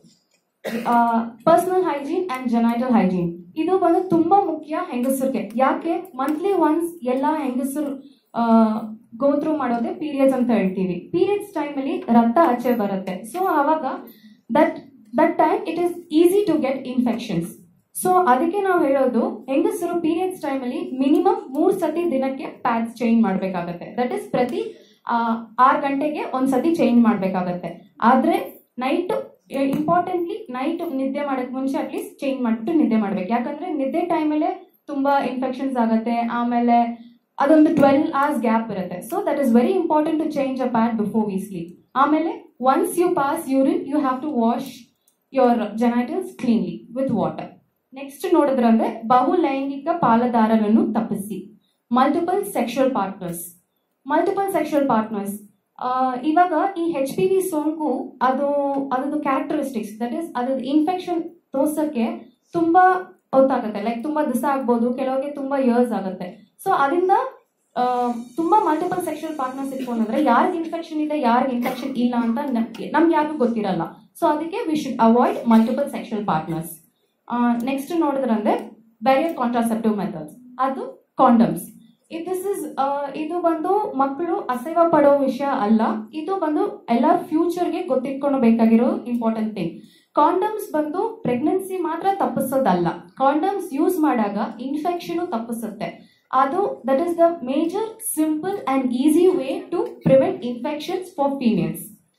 personal hygiene and genital hygiene. ಇದು ಬಂದು ತುಂಬಾ ಮುಖ್ಯ ಹೆಂಗಸರಿಗೆ. ಯಾಕೆ? ಮಂತ್ಲಿ ಒನ್ಸ್ ಎಲ್ಲ ಹೆಂಗಸರು ಗೋತ್ರು ಮಾಡೋದೇ ಪೀರಿಯಡ್ಸ್ ಅಂತ ಹೇಳ್ತೀವಿ. ಪೀರಿಯಡ್ಸ್ ಟೈಮ್ ಅಲ್ಲಿ ರಕ್ತ ಆಚೆ ಬರುತ್ತೆ. ಸೊ ಅವಾಗ that that time it is easy to get infections. So ಅದಕ್ಕೆ ನಾವು ಹೇಳೋದು, ಹೆಂಗಸರು ಪೀರಿಯಡ್ಸ್ ಟೈಮ್ ಅಲ್ಲಿ ಮಿನಿಮಮ್ ಮೂರ್ ಸತಿ ದಿನಕ್ಕೆ ಪ್ಯಾಡ್ಸ್ ಚೇಂಜ್ ಮಾಡ್ಬೇಕಾಗತ್ತೆ. ದಟ್ ಇಸ್ ಪ್ರತಿ ಆರು ಗಂಟೆಗೆ ಒಂದ್ಸತಿ ಚೇಂಜ್ ಮಾಡ್ಬೇಕಾಗತ್ತೆ. ಆದ್ರೆ ನೈಟ್ ಇಂಪಾರ್ಟೆಂಟ್ಲಿ ನೈಟ್ ನಿದ್ದೆ ಮಾಡಕ್ ಮುಂಚೆ ಅಟ್ಲೀಸ್ಟ್ ಚೇಂಜ್ ಮಾಡ್ಬಿಟ್ಟು ನಿದ್ದೆ ಮಾಡ್ಬೇಕು. ಯಾಕಂದ್ರೆ ನಿದ್ದೆ ಟೈಮಲ್ಲೇ ತುಂಬಾ ಇನ್ಫೆಕ್ಷನ್ಸ್ ಆಗುತ್ತೆ. ಆಮೇಲೆ ಅದೊಂದು ಟ್ವೆಲ್ವ್ ಅವರ್ಸ್ ಗ್ಯಾಪ್ ಇರುತ್ತೆ. So that is very important to change a pad before we sleep. ಆಮೇಲೆ once you pass urine you have to wash your genitals cleanly with water. Next ನೋಡಿದ್ರಂದ್ರೆ ಬಹು ಲೈಂಗಿಕ ಪಾಲುದಾರರನ್ನು ತಪ್ಪಿಸಿ. Multiple sexual partners multiple sexual partners ಇವಾಗ ಈ H P V ಸೋಂಕು ಅದು ಅದ್ರದ್ದು ಕ್ಯಾರೆಕ್ಟರಿಸ್ಟಿಕ್ಸ್, ದಟ್ ಇಸ್ ಅದ್ರದ್ದು ಇನ್ಫೆಕ್ಷನ್ ತೋರ್ಸಕ್ಕೆ ತುಂಬಾ ಹೊತ್ತಾಗುತ್ತೆ. ಲೈಕ್ ತುಂಬಾ ದಿವಸ ಆಗ್ಬೋದು, ಕೆಲವರಿಗೆ ತುಂಬಾ ಇಯರ್ಸ್ ಆಗುತ್ತೆ. ಸೊ ಅದರಿಂದ ತುಂಬಾ ಮಲ್ಟಿಪಲ್ ಸೆಕ್ಷುವಲ್ ಪಾರ್ಟ್ನರ್ಸ್ ಇಟ್ಕೊಂಡ್ರೆ ಯಾರಿಗೆ ಇನ್ಫೆಕ್ಷನ್ ಇದೆ ಯಾರಿಗೆ ಇನ್ಫೆಕ್ಷನ್ ಇಲ್ಲ ಅಂತ ನಮ್ಗೆ ಯಾರಿಗೂ ಗೊತ್ತಿರಲ್ಲ. ಸೊ ಅದಕ್ಕೆ we should avoid multiple sexual partners. Next ನೋಡಿದ್ರಂದ್ರೆ ಬ್ಯಾರಿಯರ್ ಕಾಂಟ್ರಾಸೆಪ್ಟಿವ್ ಮೆಥಡ್ಸ್, ಅದು ಕಾಂಡಮ್ಸ್. ದಿಸ್ ಇಸ್ ಇದು ಬಂದು ಮಕ್ಕಳು ಅಸಹ್ಯ ಪಡೋ ವಿಷಯ ಅಲ್ಲ, ಇದು ಬಂದು ಎಲ್ಲ ಫ್ಯೂಚರ್ಗೆ ಗೊತ್ತಿಟ್ಕೊಂಡು ಬೇಕಾಗಿರೋ ಇಂಪಾರ್ಟೆಂಟ್ ಥಿಂಗ್. ಕಾಂಡಮ್ಸ್ ಬಂದು ಪ್ರೆಗ್ನೆನ್ಸಿ ಮಾತ್ರ ತಪ್ಪಿಸೋದಲ್ಲ, ಕಾಂಡಮ್ಸ್ ಯೂಸ್ ಮಾಡಾಗ ಇನ್ಫೆಕ್ಷನ್ ತಪ್ಪಿಸುತ್ತೆ. ಅದು that is the major simple and easy way to prevent infections for females.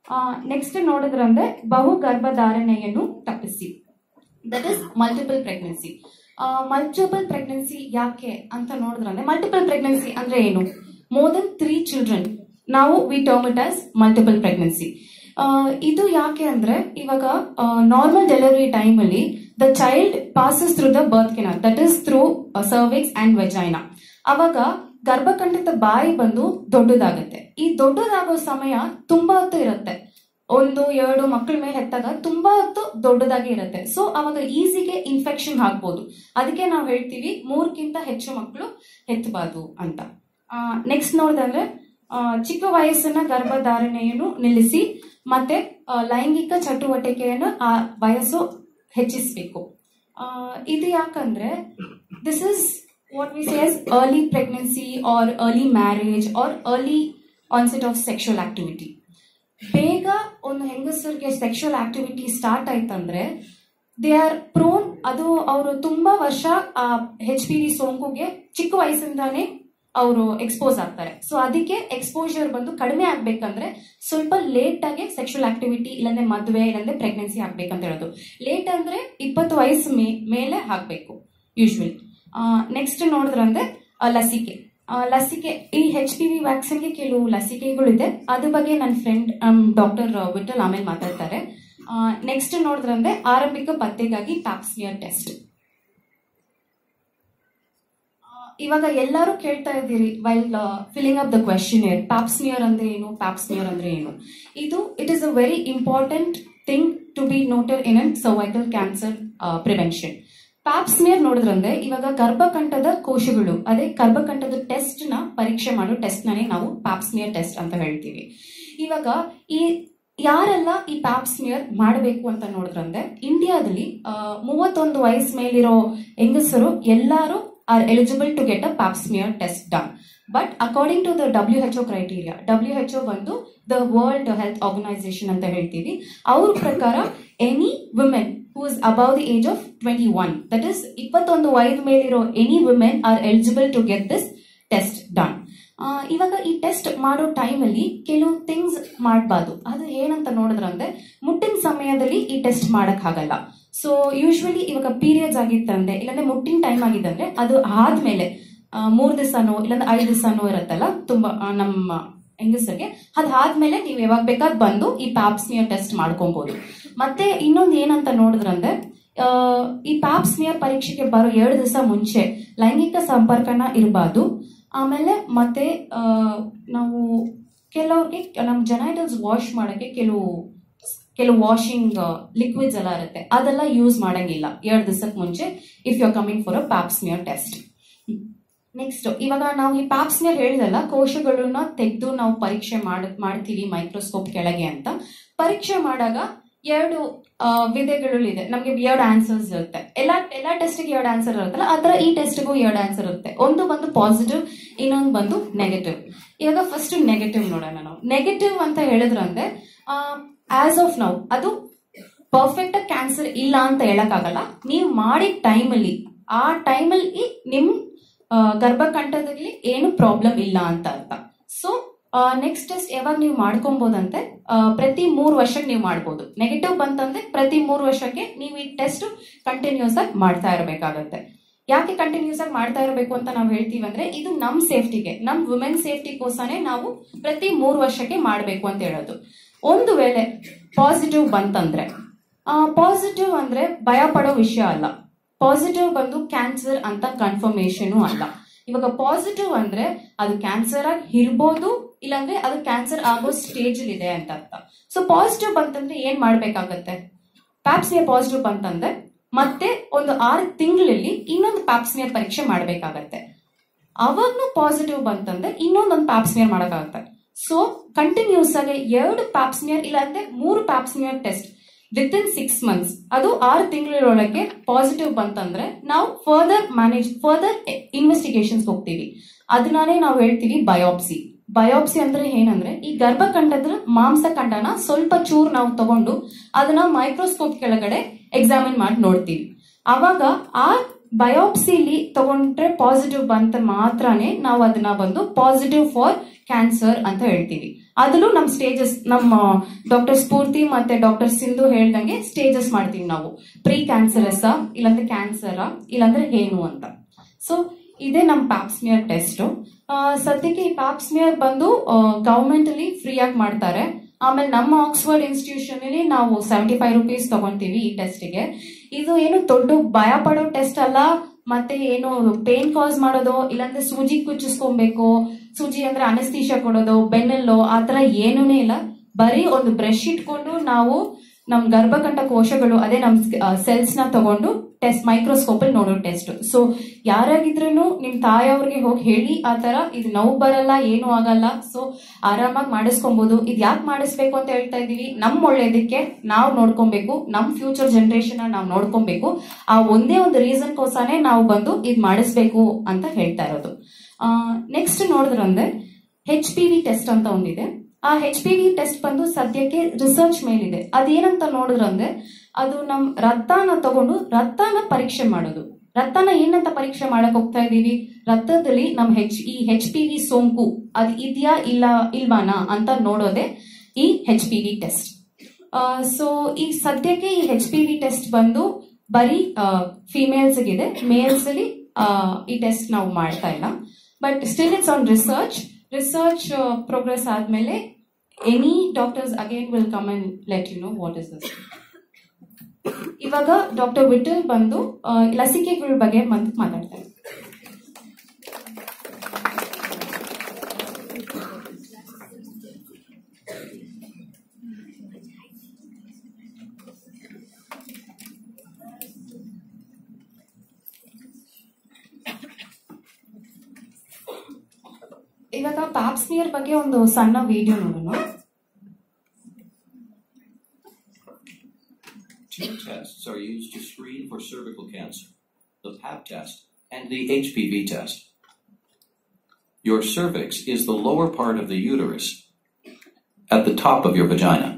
Next ನೋಡಿದ್ರಂದ್ರೆ ಬಹು ಗರ್ಭಧಾರಣೆಯನ್ನು ತಪ್ಪಿಸಿ, that is multiple pregnancy. Multiple pregnancy ಯಾಕೆ ಅಂತ ನೋಡಿದ್ರಂದ್ರೆ, ಮಲ್ಟಿಪಲ್ ಪ್ರೆಗ್ನೆನ್ಸಿ ಅಂದ್ರೆ ಏನು? ಮೋರ್ ದೆನ್ ತ್ರೀ ಚಿಲ್ಡ್ರನ್ ನಾವು we term it as multiple pregnancy. ಇದು ಯಾಕೆ ಅಂದ್ರೆ, ಇವಾಗ ನಾರ್ಮಲ್ ಡೆಲಿವರಿ ಟೈಮ್ ಅಲ್ಲಿ the child passes through the birth canal, that is through cervix and vagina. ಅವಾಗ ಗರ್ಭಕಂಠದ ಬಾಯಿ ಬಂದು ದೊಡ್ಡದಾಗುತ್ತೆ. ಈ ದೊಡ್ಡದಾಗೋ ಸಮಯ ತುಂಬಾ ಹೊತ್ತು ಇರುತ್ತೆ. ಒಂದು ಎರಡು ಮಕ್ಕಳ ಮೇಲೆ ಹೆತ್ತಾಗ ತುಂಬಾ ಹೊತ್ತು ದೊಡ್ಡದಾಗಿ ಇರುತ್ತೆ. ಸೊ ಅವಾಗ ಈಸಿಗೆ ಇನ್ಫೆಕ್ಷನ್ ಆಗ್ಬೋದು. ಅದಕ್ಕೆ ನಾವು ಹೇಳ್ತೀವಿ ಮೂರ್ಕ್ಕಿಂತ ಹೆಚ್ಚು ಮಕ್ಕಳು ಹೆತ್ತಬಾರ್ದು ಅಂತ. ನೆಕ್ಸ್ಟ್ ನೋಡಿದ್ರೆ ಚಿಕ್ಕ ವಯಸ್ಸಿನ ಗರ್ಭಧಾರಣೆಯನ್ನು ನಿಲ್ಲಿಸಿ ಮತ್ತೆ ಲೈಂಗಿಕ ಚಟುವಟಿಕೆಯನ್ನು ಆ ವಯಸ್ಸು ಹೆಚ್ಚಿಸಬೇಕು. ಇದು ಯಾಕಂದ್ರೆ this is what we say as early pregnancy or early marriage or early onset of sexual activity. ಬೇಗ ಒಂದು ಹೆಂಗಸರಿಗೆ ಸೆಕ್ಷುವಲ್ ಆಕ್ಟಿವಿಟಿ ಸ್ಟಾರ್ಟ್ ಆಯ್ತಂದ್ರೆ ದೇ ಆರ್ ಪ್ರೋನ್, ಅದು ಅವರು ತುಂಬಾ ವರ್ಷ ಆ ಹೆಚ್ ಪಿ ವಿ ಸೋಂಕುಗೆ ಚಿಕ್ಕ ವಯಸ್ಸಿಂದಾನೇ ಅವರು ಎಕ್ಸ್ಪೋಸ್ ಆಗ್ತಾರೆ. ಸೊ ಅದಕ್ಕೆ ಎಕ್ಸ್ಪೋಜರ್ ಬಂದು ಕಡಿಮೆ ಆಗ್ಬೇಕಂದ್ರೆ ಸ್ವಲ್ಪ ಲೇಟ್ ಆಗಿ ಸೆಕ್ಷುವಲ್ ಆಕ್ಟಿವಿಟಿ, ಇಲ್ಲಂದ್ರೆ ಮದುವೆ, ಇಲ್ಲಂದ್ರೆ ಪ್ರೆಗ್ನೆನ್ಸಿ ಆಗ್ಬೇಕಂತ ಹೇಳೋದು. ಲೇಟ್ ಅಂದ್ರೆ ಇಪ್ಪತ್ತು ವಯಸ್ಸು ಮೇ ಮೇಲೆ ಆಗ್ಬೇಕು ಯೂಶ್ವಲಿ. ನೆಕ್ಸ್ಟ್ ನೋಡಿದ್ರಂದ್ರೆ ಲಸಿಕೆ. ಲಸಿಕೆ, ಈ ಹೆಚ್ ಪಿ ವಿ ವ್ಯಾಕ್ಸಿನ್ಗೆ ಕೆಲವು ಲಸಿಕೆಗಳಿದೆ. ಅದ್ರ ಬಗ್ಗೆ ನನ್ನ ಫ್ರೆಂಡ್ ಡಾಕ್ಟರ್ ವಿಠಲ್ ಆಮೇಲೆ ಮಾತಾಡ್ತಾರೆ. ನೆಕ್ಸ್ಟ್ ನೋಡಿದ್ರಂದ್ರೆ ಆರಂಭಿಕ ಪತ್ತೆಗಾಗಿ ಪ್ಯಾಪ್ಸ್ಮಿಯರ್ ಟೆಸ್ಟ್. ಇವಾಗ ಎಲ್ಲರೂ ಕೇಳ್ತಾ ಇದ್ದೀರಿ while filling up the questionnaire, pap smear ಅಂದ್ರೆ ಏನು, ಪ್ಯಾಪ್ಸ್ಮಿಯರ್ ಅಂದ್ರೆ ಏನು? ಇದು it is a very important thing to be noted in an cervical cancer prevention. Pap smear ನೋಡಿದ್ರಂದ್ರೆ ಇವಾಗ ಗರ್ಭಕಂಠದ ಕೋಶಗಳು, ಅದೇ ಗರ್ಭಕಂಠದ ಟೆಸ್ಟ್ ನ ಪರೀಕ್ಷೆ ಮಾಡೋ ಟೆಸ್ಟ್ ನೇ ನಾವು ಪ್ಯಾಪ್ಸ್ಮಿಯರ್ ಟೆಸ್ಟ್ ಅಂತ ಹೇಳ್ತೀವಿ. ಇವಾಗ ಈ ಯಾರೆಲ್ಲ ಈ ಪ್ಯಾಪ್ಸ್ಮಿಯರ್ ಮಾಡಬೇಕು ಅಂತ ನೋಡಿದ್ರಂದ್ರೆ, ಇಂಡಿಯಾದಲ್ಲಿ ಮೂವತ್ತೊಂದು ವಯಸ್ಸು ಮೇಲಿರೋ ಹೆಂಗಸರು ಎಲ್ಲರೂ are eligible to get a pap smear test done. But according to the W H O criteria, W H O ಬಂದು the World Health Organization ಅಂತ ಹೇಳ್ತೀವಿ, ಅವ್ರ ಪ್ರಕಾರ any women who is above the age of twenty-one, that is ಇಪ್ಪತ್ತೊಂದು ವಯಸ್ಸು ಮೇಲಿರೋ any women are eligible to get this test done. ಇವಾಗ ಈ ಟೆಸ್ಟ್ ಮಾಡೋ ಟೈಮಲ್ಲಿ ಕೆಲವು ಥಿಂಗ್ಸ್ ಮಾಡಬಾರ್ದು. ಅದು ಏನಂತ ನೋಡಿದ್ರಂದ್ರೆ, ಮುಟ್ಟಿನ ಸಮಯದಲ್ಲಿ ಈ ಟೆಸ್ಟ್ ಮಾಡಕ್ ಆಗಲ್ಲ. ಸೊ ಯೂಶ್ವಲಿ ಇವಾಗ ಪೀರಿಯಡ್ಸ್ ಆಗಿತ್ತಂದ್ರೆ, ಇಲ್ಲಾಂದ್ರೆ ಮುಟ್ಟಿನ ಟೈಮ್ ಆಗಿದ್ದಂದ್ರೆ ಅದು ಆದ್ಮೇಲೆ ಮೂರ್ ದಿವಸನೋ ಇಲ್ಲಾಂದ್ರೆ ಐದು ದಿವಸನೋ ಇರುತ್ತಲ್ಲ ತುಂಬಾ ನಮ್ಮ ಹೆಂಗಸರಿಗೆ, ಅದಾದ್ಮೇಲೆ ನೀವು ಯಾವಾಗ ಬೇಕಾದ್ ಬಂದು ಈ ಪ್ಯಾಪ್ಸ್ಮಿಯರ್ ಟೆಸ್ಟ್ ಮಾಡ್ಕೊಬಹುದು. ಮತ್ತೆ ಇನ್ನೊಂದು ಏನಂತ ನೋಡಿದ್ರಂದ್ರೆ, ಈ ಪ್ಯಾಪ್ಸ್ಮಿಯರ್ ಪರೀಕ್ಷೆಗೆ ಬರೋ ಎರಡು ದಿವಸ ಮುಂಚೆ ಲೈಂಗಿಕ ಸಂಪರ್ಕನ ಇರಬಾರ್ದು. ಆಮೇಲೆ ಮತ್ತೆ ನಾವು ಕೆಲವ್ರಿಗೆ ನಮ್ಮ ಜೆನೈಟಲ್ಸ್ ವಾಶ್ ಮಾಡಕ್ಕೆ ಕೆಲವು ಕೆಲವು ವಾಷಿಂಗ್ ಲಿಕ್ವಿಡ್ಸ್ ಎಲ್ಲ ಇರುತ್ತೆ, ಅದೆಲ್ಲ ಯೂಸ್ ಮಾಡಂಗಿಲ್ಲ ಎರಡು ದಿವಸಕ್ಕೆ ಮುಂಚೆ if you are coming for a pap smear test. Next ಇವಾಗ ನಾವು ಈ ಪ್ಯಾಪ್ಸ್ಮಿಯರ್ ಹೇಳಿದಲ್ಲ, ಕೋಶಗಳನ್ನ ತೆಗೆದು ನಾವು ಪರೀಕ್ಷೆ ಮಾಡ್ ಮಾಡ್ತೀವಿ ಮೈಕ್ರೋಸ್ಕೋಪ್ ಕೆಳಗೆ ಅಂತ. ಪರೀಕ್ಷೆ ಮಾಡಾಗ ಎರಡು ವಿಧಗಳು ಇದೆ, ನಮ್ಗೆ ಎರಡು ಆನ್ಸರ್ಸ್ ಇರುತ್ತೆ. ಎಲ್ಲ ಎಲ್ಲಾ ಟೆಸ್ಟ್ಗೆ ಎರಡು ಆನ್ಸರ್ ಇರುತ್ತಲ್ಲ, ಆತರ ಈ ಟೆಸ್ಟ್ಗೂ ಎರಡು ಆನ್ಸರ್ ಇರುತ್ತೆ. ಒಂದು ಬಂದು ಪಾಸಿಟಿವ್, ಇನ್ನೊಂದು ಬಂದು ನೆಗೆಟಿವ್. ಇವಾಗ ಫಸ್ಟ್ ನೆಗೆಟಿವ್ ನೋಡೋಣ. ನಾವು ನೆಗೆಟಿವ್ ಅಂತ ಹೇಳಿದ್ರಂದ್ರೆ, ಆಸ್ ಆಫ್ ನೌ ಅದು ಪರ್ಫೆಕ್ಟ್ ಕ್ಯಾನ್ಸರ್ ಇಲ್ಲ ಅಂತ ಹೇಳಕ್ಕಾಗಲ್ಲ. ನೀವು ಮಾಡಿದ ಟೈಮಲ್ಲಿ ಆ ಟೈಮಲ್ಲಿ ನಿಮ್ ಗರ್ಭಕಂಠದಲ್ಲಿ ಏನು ಪ್ರಾಬ್ಲಮ್ ಇಲ್ಲ ಅಂತ ಅರ್ಥ. ಸೊ ನೆಕ್ಸ್ಟ್ ಟೆಸ್ಟ್ ಯಾವಾಗ ನೀವು ಮಾಡ್ಕೊಬೋದಂತೆ, ಪ್ರತಿ ಮೂರು ವರ್ಷಕ್ಕೆ ನೀವು ಮಾಡ್ಬೋದು. ನೆಗೆಟಿವ್ ಬಂತಂದ್ರೆ ಪ್ರತಿ ಮೂರು ವರ್ಷಕ್ಕೆ ನೀವು ಈ ಟೆಸ್ಟ್ ಕಂಟಿನ್ಯೂಸ್ ಆಗಿ ಮಾಡ್ತಾ ಇರಬೇಕಾಗತ್ತೆ. ಯಾಕೆ ಕಂಟಿನ್ಯೂಸ್ ಆಗಿ ಮಾಡ್ತಾ ಇರಬೇಕು ಅಂತ ನಾವು ಹೇಳ್ತೀವಿ ಅಂದ್ರೆ, ಇದು ನಮ್ ಸೇಫ್ಟಿಗೆ, ನಮ್ ವುಮೆನ್ ಸೇಫ್ಟಿಗೋಸ್ಕರನೇ ನಾವು ಪ್ರತಿ ಮೂರು ವರ್ಷಕ್ಕೆ ಮಾಡಬೇಕು ಅಂತ ಹೇಳೋದು. ಒಂದು ವೇಳೆ ಪಾಸಿಟಿವ್ ಬಂತಂದ್ರೆ, ಪಾಸಿಟಿವ್ ಅಂದ್ರೆ ಭಯ ಪಡೋ ವಿಷಯ ಅಲ್ಲ. ಪಾಸಿಟಿವ್ ಬಂದು ಕ್ಯಾನ್ಸರ್ ಅಂತ ಕನ್ಫರ್ಮೇಶನ್ ಅಲ್ಲ. ಇವಾಗ ಪಾಸಿಟಿವ್ ಅಂದ್ರೆ ಅದು ಕ್ಯಾನ್ಸರ್ ಆಗಿ ಇರ್ಬೋದು, ಇಲ್ಲಾಂದ್ರೆ ಅದು ಕ್ಯಾನ್ಸರ್ ಆಗೋ ಸ್ಟೇಜ್ ಇದೆ ಅಂತ ಅರ್ಥ. ಸೊ ಪಾಸಿಟಿವ್ ಬಂತಂದ್ರೆ ಏನ್ ಮಾಡ್ಬೇಕಾಗತ್ತೆ, ಪ್ಯಾಪ್ಸ್ಮಿಯರ್ ಪಾಸಿಟಿವ್ ಬಂತಂದ್ರೆ ಮತ್ತೆ ಒಂದು ಆರು ತಿಂಗಳಲ್ಲಿ ಇನ್ನೊಂದು ಪ್ಯಾಪ್ಸ್ಮಿಯರ್ ಪರೀಕ್ಷೆ ಮಾಡ್ಬೇಕಾಗತ್ತೆ. ಅವಾಗ್ನು ಪಾಸಿಟಿವ್ ಬಂತಂದ್ರೆ ಇನ್ನೊಂದೊಂದು ಪ್ಯಾಪ್ಸ್ಮಿಯರ್ ಮಾಡಕ್ಕಾಗತ್ತೆ. ಸೊ ಕಂಟಿನ್ಯೂಸ್ ಆಗಿ ಎರಡು ಪ್ಯಾಪ್ಸ್ಮಿಯರ್ ಇಲ್ಲಾಂದ್ರೆ ಮೂರು pap smear test within six months, ಅದು ಆರು ತಿಂಗಳೊಳಗೆ ಪಾಸಿಟಿವ್ ಬಂತಂದ್ರೆ ನಾವು ಫರ್ದರ್ ಮ್ಯಾನೇಜ್ ಫರ್ದರ್ ಇನ್ವೆಸ್ಟಿಗೇಷನ್ಸ್ ಹೋಗ್ತೀವಿ. ಅದನ್ನೇ ನಾವು ಹೇಳ್ತೀವಿ ಬಯೋಪ್ಸಿ. ಬಯೋಪ್ಸಿ ಅಂದ್ರೆ ಏನಂದ್ರೆ, ಈ ಗರ್ಭಕಂಠದ ಮಾಂಸಖಂಡನ ಸ್ವಲ್ಪ ಚೂರು ನಾವು ತಗೊಂಡು ಅದನ್ನ ಮೈಕ್ರೋಸ್ಕೋಪ್ ಕೆಳಗಡೆ ಎಕ್ಸಾಮಿನ್ ಮಾಡಿ ನೋಡ್ತೀವಿ. ಅವಾಗ ಆ ಬಯೋಪ್ಸಿಲಿ ತಗೊಂಡ್ರೆ ಪಾಸಿಟಿವ್ ಬಂತ ಮಾತ್ರನೇ ನಾವು ಅದನ್ನ ಬಂದು ಪಾಸಿಟಿವ್ ಫಾರ್ ಕ್ಯಾನ್ಸರ್ ಅಂತ ಹೇಳ್ತೀವಿ. ಅದರಲ್ಲೂ ನಮ್ಮ ಸ್ಟೇಜಸ್, ನಮ್ಮ ಡಾಕ್ಟರ್ ಸ್ಫೂರ್ತಿ ಮತ್ತೆ ಡಾಕ್ಟರ್ ಸಿಂಧು ಹೇಳ್ದಂಗೆ ಸ್ಟೇಜಸ್ ಮಾಡ್ತೀವಿ ನಾವು. ಪ್ರೀ ಕ್ಯಾನ್ಸರಸ್, ಇಲ್ಲಾಂದ್ರೆ ಕ್ಯಾನ್ಸರ್, ಇಲ್ಲಾಂದ್ರೆ ಏನು ಅಂತ. ಸೊ ಇದೇ ನಮ್ಮ ಪ್ಯಾಪ್ಸ್ಮಿಯರ್ ಟೆಸ್ಟ್. ಸದ್ಯಕ್ಕೆ ಈ ಪ್ಯಾಪ್ಸ್ಮಿಯರ್ ಬಂದು ಗವರ್ಮೆಂಟ್ ಅಲ್ಲಿ ಫ್ರೀ ಆಗಿ ಮಾಡ್ತಾರೆ. ಆಮೇಲೆ ನಮ್ಮ ಆಕ್ಸ್ಫರ್ಡ್ ಇನ್ಸ್ಟಿಟ್ಯೂಷನ್ ಅಲ್ಲಿ ನಾವು ಸೆವೆಂಟಿ ಫೈವ್ ರುಪೀಸ್ ತಗೊಂತೀವಿ ಈ ಟೆಸ್ಟ್ಗೆ. ಇದು ಏನು ದೊಡ್ಡ ಭಯ ಪಡೋ ಟೆಸ್ಟ್ ಅಲ್ಲ, ಮತ್ತೆ ಏನು ಪೇನ್ ಕಾಸ್ ಮಾಡೋದು, ಇಲ್ಲಾಂದ್ರೆ ಸೂಜಿ ಕುಚ್ಚಿಸ್ಕೊಬೇಕು, ಸೂಜಿ ಅಂದ್ರೆ ಅನಸ್ತೀಶಾ ಕೊಡೋದು, ಬೆನ್ನಲ್ಲೋ ಆತರ ಏನೂನೇ ಇಲ್ಲ. ಬರೀ ಒಂದು ಬ್ರಷ್ ಇಟ್ಕೊಂಡು ನಾವು ನಮ್ ಗರ್ಭಕಂಠ ಕೋಶಗಳು, ಅದೇ ನಮ್ ಸೆಲ್ಸ್ ನ ತಗೊಂಡು ಟೆಸ್ಟ್ ಮೈಕ್ರೋಸ್ಕೋಪ್ ಅಲ್ಲಿ ನೋಡೋ ಟೆಸ್ಟ್. ಸೊ ಯಾರಾಗಿದ್ರು ನಿಮ್ ತಾಯಿಯವ್ರಿಗೆ ಹೋಗಿ ಹೇಳಿ ಆ ತರ, ಇದು ನೋವು ಬರಲ್ಲ, ಏನು ಆಗಲ್ಲ, ಸೊ ಆರಾಮಾಗಿ ಮಾಡಿಸ್ಕೊಬಹುದು. ಇದು ಯಾಕೆ ಮಾಡಿಸ್ಬೇಕು ಅಂತ ಹೇಳ್ತಾ ಇದೀವಿ, ನಮ್ ಒಳ್ಳೇದಕ್ಕೆ ನಾವು ನೋಡ್ಕೊಬೇಕು, ನಮ್ ಫ್ಯೂಚರ್ ಜನರೇಷನ್ ನಾವು ನೋಡ್ಕೊಬೇಕು. ಆ ಒಂದೇ ಒಂದು ರೀಸನ್ ಕೋಸನೇ ನಾವು ಬಂದು ಇದು ಮಾಡಿಸ್ಬೇಕು ಅಂತ ಹೇಳ್ತಾ ಇರೋದು. ನೆಕ್ಸ್ಟ್ ನೋಡಿದ್ರಂದ್ರೆ ಹೆಚ್ ಪಿ ವಿ ಟೆಸ್ಟ್ ಅಂತ ಒಂದಿದೆ. ಆ ಹೆಚ್ ಪಿ ವಿ ಟೆಸ್ಟ್ ಬಂದು ಸದ್ಯಕ್ಕೆ ರಿಸರ್ಚ್ ಮೇಲಿದೆ. ಅದೇನಂತ ನೋಡಿದ್ರಂದ್ರೆ ಅದು ನಮ್ ರಕ್ತನ ತಗೊಂಡು ರಕ್ತನ ಪರೀಕ್ಷೆ ಮಾಡೋದು. ರಕ್ತನ ಏನಂತ ಪರೀಕ್ಷೆ ಮಾಡಕ್ ಹೋಗ್ತಾ ಇದೀವಿ, ರಕ್ತದಲ್ಲಿ ನಮ್ ಹೆಚ್ ಈ ಹೆಚ್ ಪಿ ವಿ ಸೋಂಕು ಅದು ಇದೆಯಾ ಇಲ್ಲ ಇಲ್ವಾನಾ ಅಂತ ನೋಡೋದೆ ಈ H P V test. So ಈ ಸದ್ಯಕ್ಕೆ ಈ ಹೆಚ್ ಪಿ ವಿ ಟೆಸ್ಟ್ ಬಂದು ಬರೀ ಫಿಮೇಲ್ಸ್ ಗಿದೆ, ಮೇಲ್ಸ್ ಅಲ್ಲಿ ಈ ಟೆಸ್ಟ್ ನಾವು ಮಾಡ್ತಾ ಇಲ್ಲ. But still it's on research. Research progress ಆದ್ಮೇಲೆ any doctors again will come and let you know what is this. ಇವಾಗ ಡಾಕ್ಟರ್ ವಿಠಲ್ ಬಂದು ಲಸಿಕೆಗಳ ಬಗ್ಗೆ ಬಂದು ಮಾತಾಡ್ತಾರೆ. ಇವಾಗ ಪ್ಯಾಪ್ಸ್ಮಿಯರ್ ಬಗ್ಗೆ ಒಂದು ಸಣ್ಣ ವಿಡಿಯೋ ನೋಡೋಣ. Two tests are used to screen for cervical cancer, the Pap test and the H P V test. Your cervix is the lower part of the uterus, at the top of your vagina.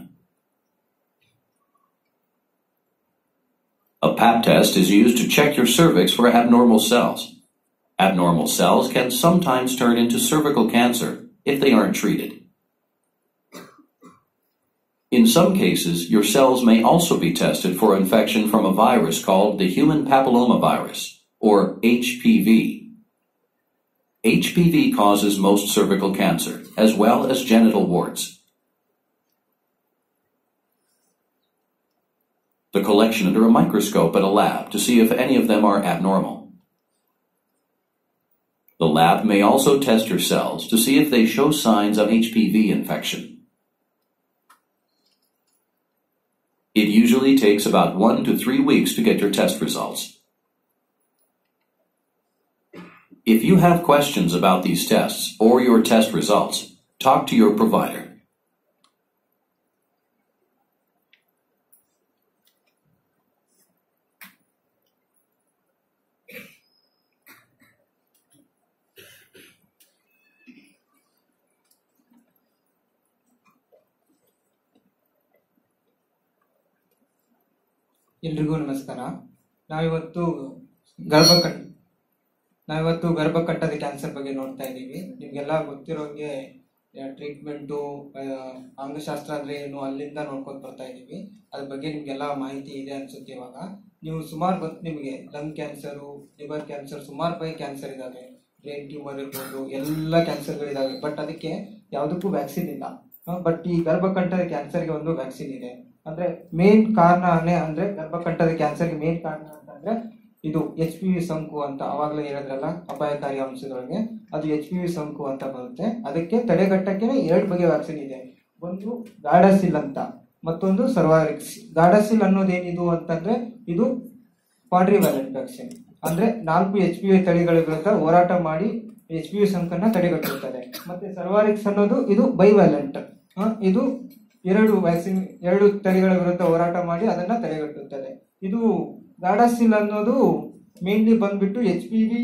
A Pap test is used to check your cervix for abnormal cells. Abnormal cells can sometimes turn into cervical cancer if they aren't treated. In some cases, your cells may also be tested for infection from a virus called the human papillomavirus, or H P V. H P V causes most cervical cancer, as well as genital warts. The collection under a microscope at a lab to see if any of them are abnormal. The lab may also test your cells to see if they show signs of H P V infection. It usually takes about one to three weeks to get your test results. If you have questions about these tests or your test results, talk to your provider. ಎಲ್ರಿಗೂ ನಮಸ್ಕಾರ. ನಾವಿವತ್ತು ಗರ್ಭಕಂಠ ನಾವಿವತ್ತು ಗರ್ಭಕಂಠದ cancer ಬಗ್ಗೆ ನೋಡ್ತಾ ಇದ್ದೀವಿ. ನಿಮ್ಗೆಲ್ಲ ಗೊತ್ತಿರೋಂಗೆ treatment, ಅಂಗಶಾಸ್ತ್ರ ಅಂದ್ರೆ ಏನು, ಅಲ್ಲಿಂದ ನೋಡ್ಕೊಂಡು ಬರ್ತಾ ಇದ್ದೀವಿ. ಅದ್ರ ಬಗ್ಗೆ ನಿಮ್ಗೆಲ್ಲ ಮಾಹಿತಿ ಇದೆ ಅನ್ಸುತ್ತೆ. ಇವಾಗ ನೀವು ಸುಮಾರು ಗೊತ್ತು ನಿಮಗೆ, ಲಂಗ್ ಕ್ಯಾನ್ಸರು, ಲಿವರ್ ಕ್ಯಾನ್ಸರ್, ಸುಮಾರು ಬೈ ಕ್ಯಾನ್ಸರ್ ಇದಾವೆ, ಬ್ರೈನ್ ಟ್ಯೂಮರ್ ಇರ್ಬೋದು, ಎಲ್ಲ ಕ್ಯಾನ್ಸರ್ಗಳಿದಾವೆ. ಬಟ್ ಅದಕ್ಕೆ ಯಾವುದಕ್ಕೂ ವ್ಯಾಕ್ಸಿನ್ ಇಲ್ಲ. ಬಟ್ ಈ ಗರ್ಭಕಂಠದ ಕ್ಯಾನ್ಸರ್ಗೆ ಒಂದು ವ್ಯಾಕ್ಸಿನ್ ಇದೆ. ಅಂದ್ರೆ ಮೇನ್ ಕಾರಣನೇ ಅಂದ್ರೆ ಗರ್ಭಕಂಠದ ಕ್ಯಾನ್ಸರ್ಗೆ ಮೇನ್ ಕಾರಣ ಅಂತಂದ್ರೆ ಇದು ಎಚ್ ಪಿ ವಿ ಸೋಂಕು ಅಂತ ಅವಾಗಲೇ ಹೇಳಿದ್ರಲ್ಲ, ಅಪಾಯಕಾರಿ ಅಂಶದೊಳಗೆ ಅದು ಎಚ್ ಪಿ ವಿ ಸೋಂಕು ಅಂತ ಬರುತ್ತೆ. ಅದಕ್ಕೆ ತಡೆಗಟ್ಟಕ್ಕೆ ಎರಡು ಬಗೆಯ ವ್ಯಾಕ್ಸಿನ್ ಇದೆ. ಒಂದು ಗಾಡಸಿಲ್ ಅಂತ, ಮತ್ತೊಂದು ಸರ್ವಾರಿಕ್ಸ್. ಗಾಡಸಿಲ್ ಅನ್ನೋದೇನಿದು ಅಂತಂದ್ರೆ ಇದು ಕ್ವಾಡ್ರಿವ್ಯಾಲೆಂಟ್ ವ್ಯಾಕ್ಸಿನ್. ಅಂದ್ರೆ ನಾಲ್ಕು ಎಚ್ ಪಿ ವಿ ತಳಿಗಳ ವಿರುದ್ಧ ಹೋರಾಟ ಮಾಡಿ ಎಚ್ ಪಿ ವಿ ಸೋಂಕನ್ನ ತಡೆಗಟ್ಟುತ್ತದೆ. ಮತ್ತೆ ಸರ್ವಾರಿಕ್ಸ್ ಅನ್ನೋದು ಇದು ಬೈವ್ಯಾಲೆಂಟ್, ಇದು ಎರಡು ವ್ಯಾಕ್ಸಿನ್ ಎರಡು ತಳಿಗಳ ವಿರುದ್ಧ ಹೋರಾಟ ಮಾಡಿ ಅದನ್ನ ತಡೆಗಟ್ಟುತ್ತದೆ. ಇದು ಗಾಡಸಿಲ್ ಅನ್ನೋದು ಮೇನ್ಲಿ ಬಂದ್ಬಿಟ್ಟು H P V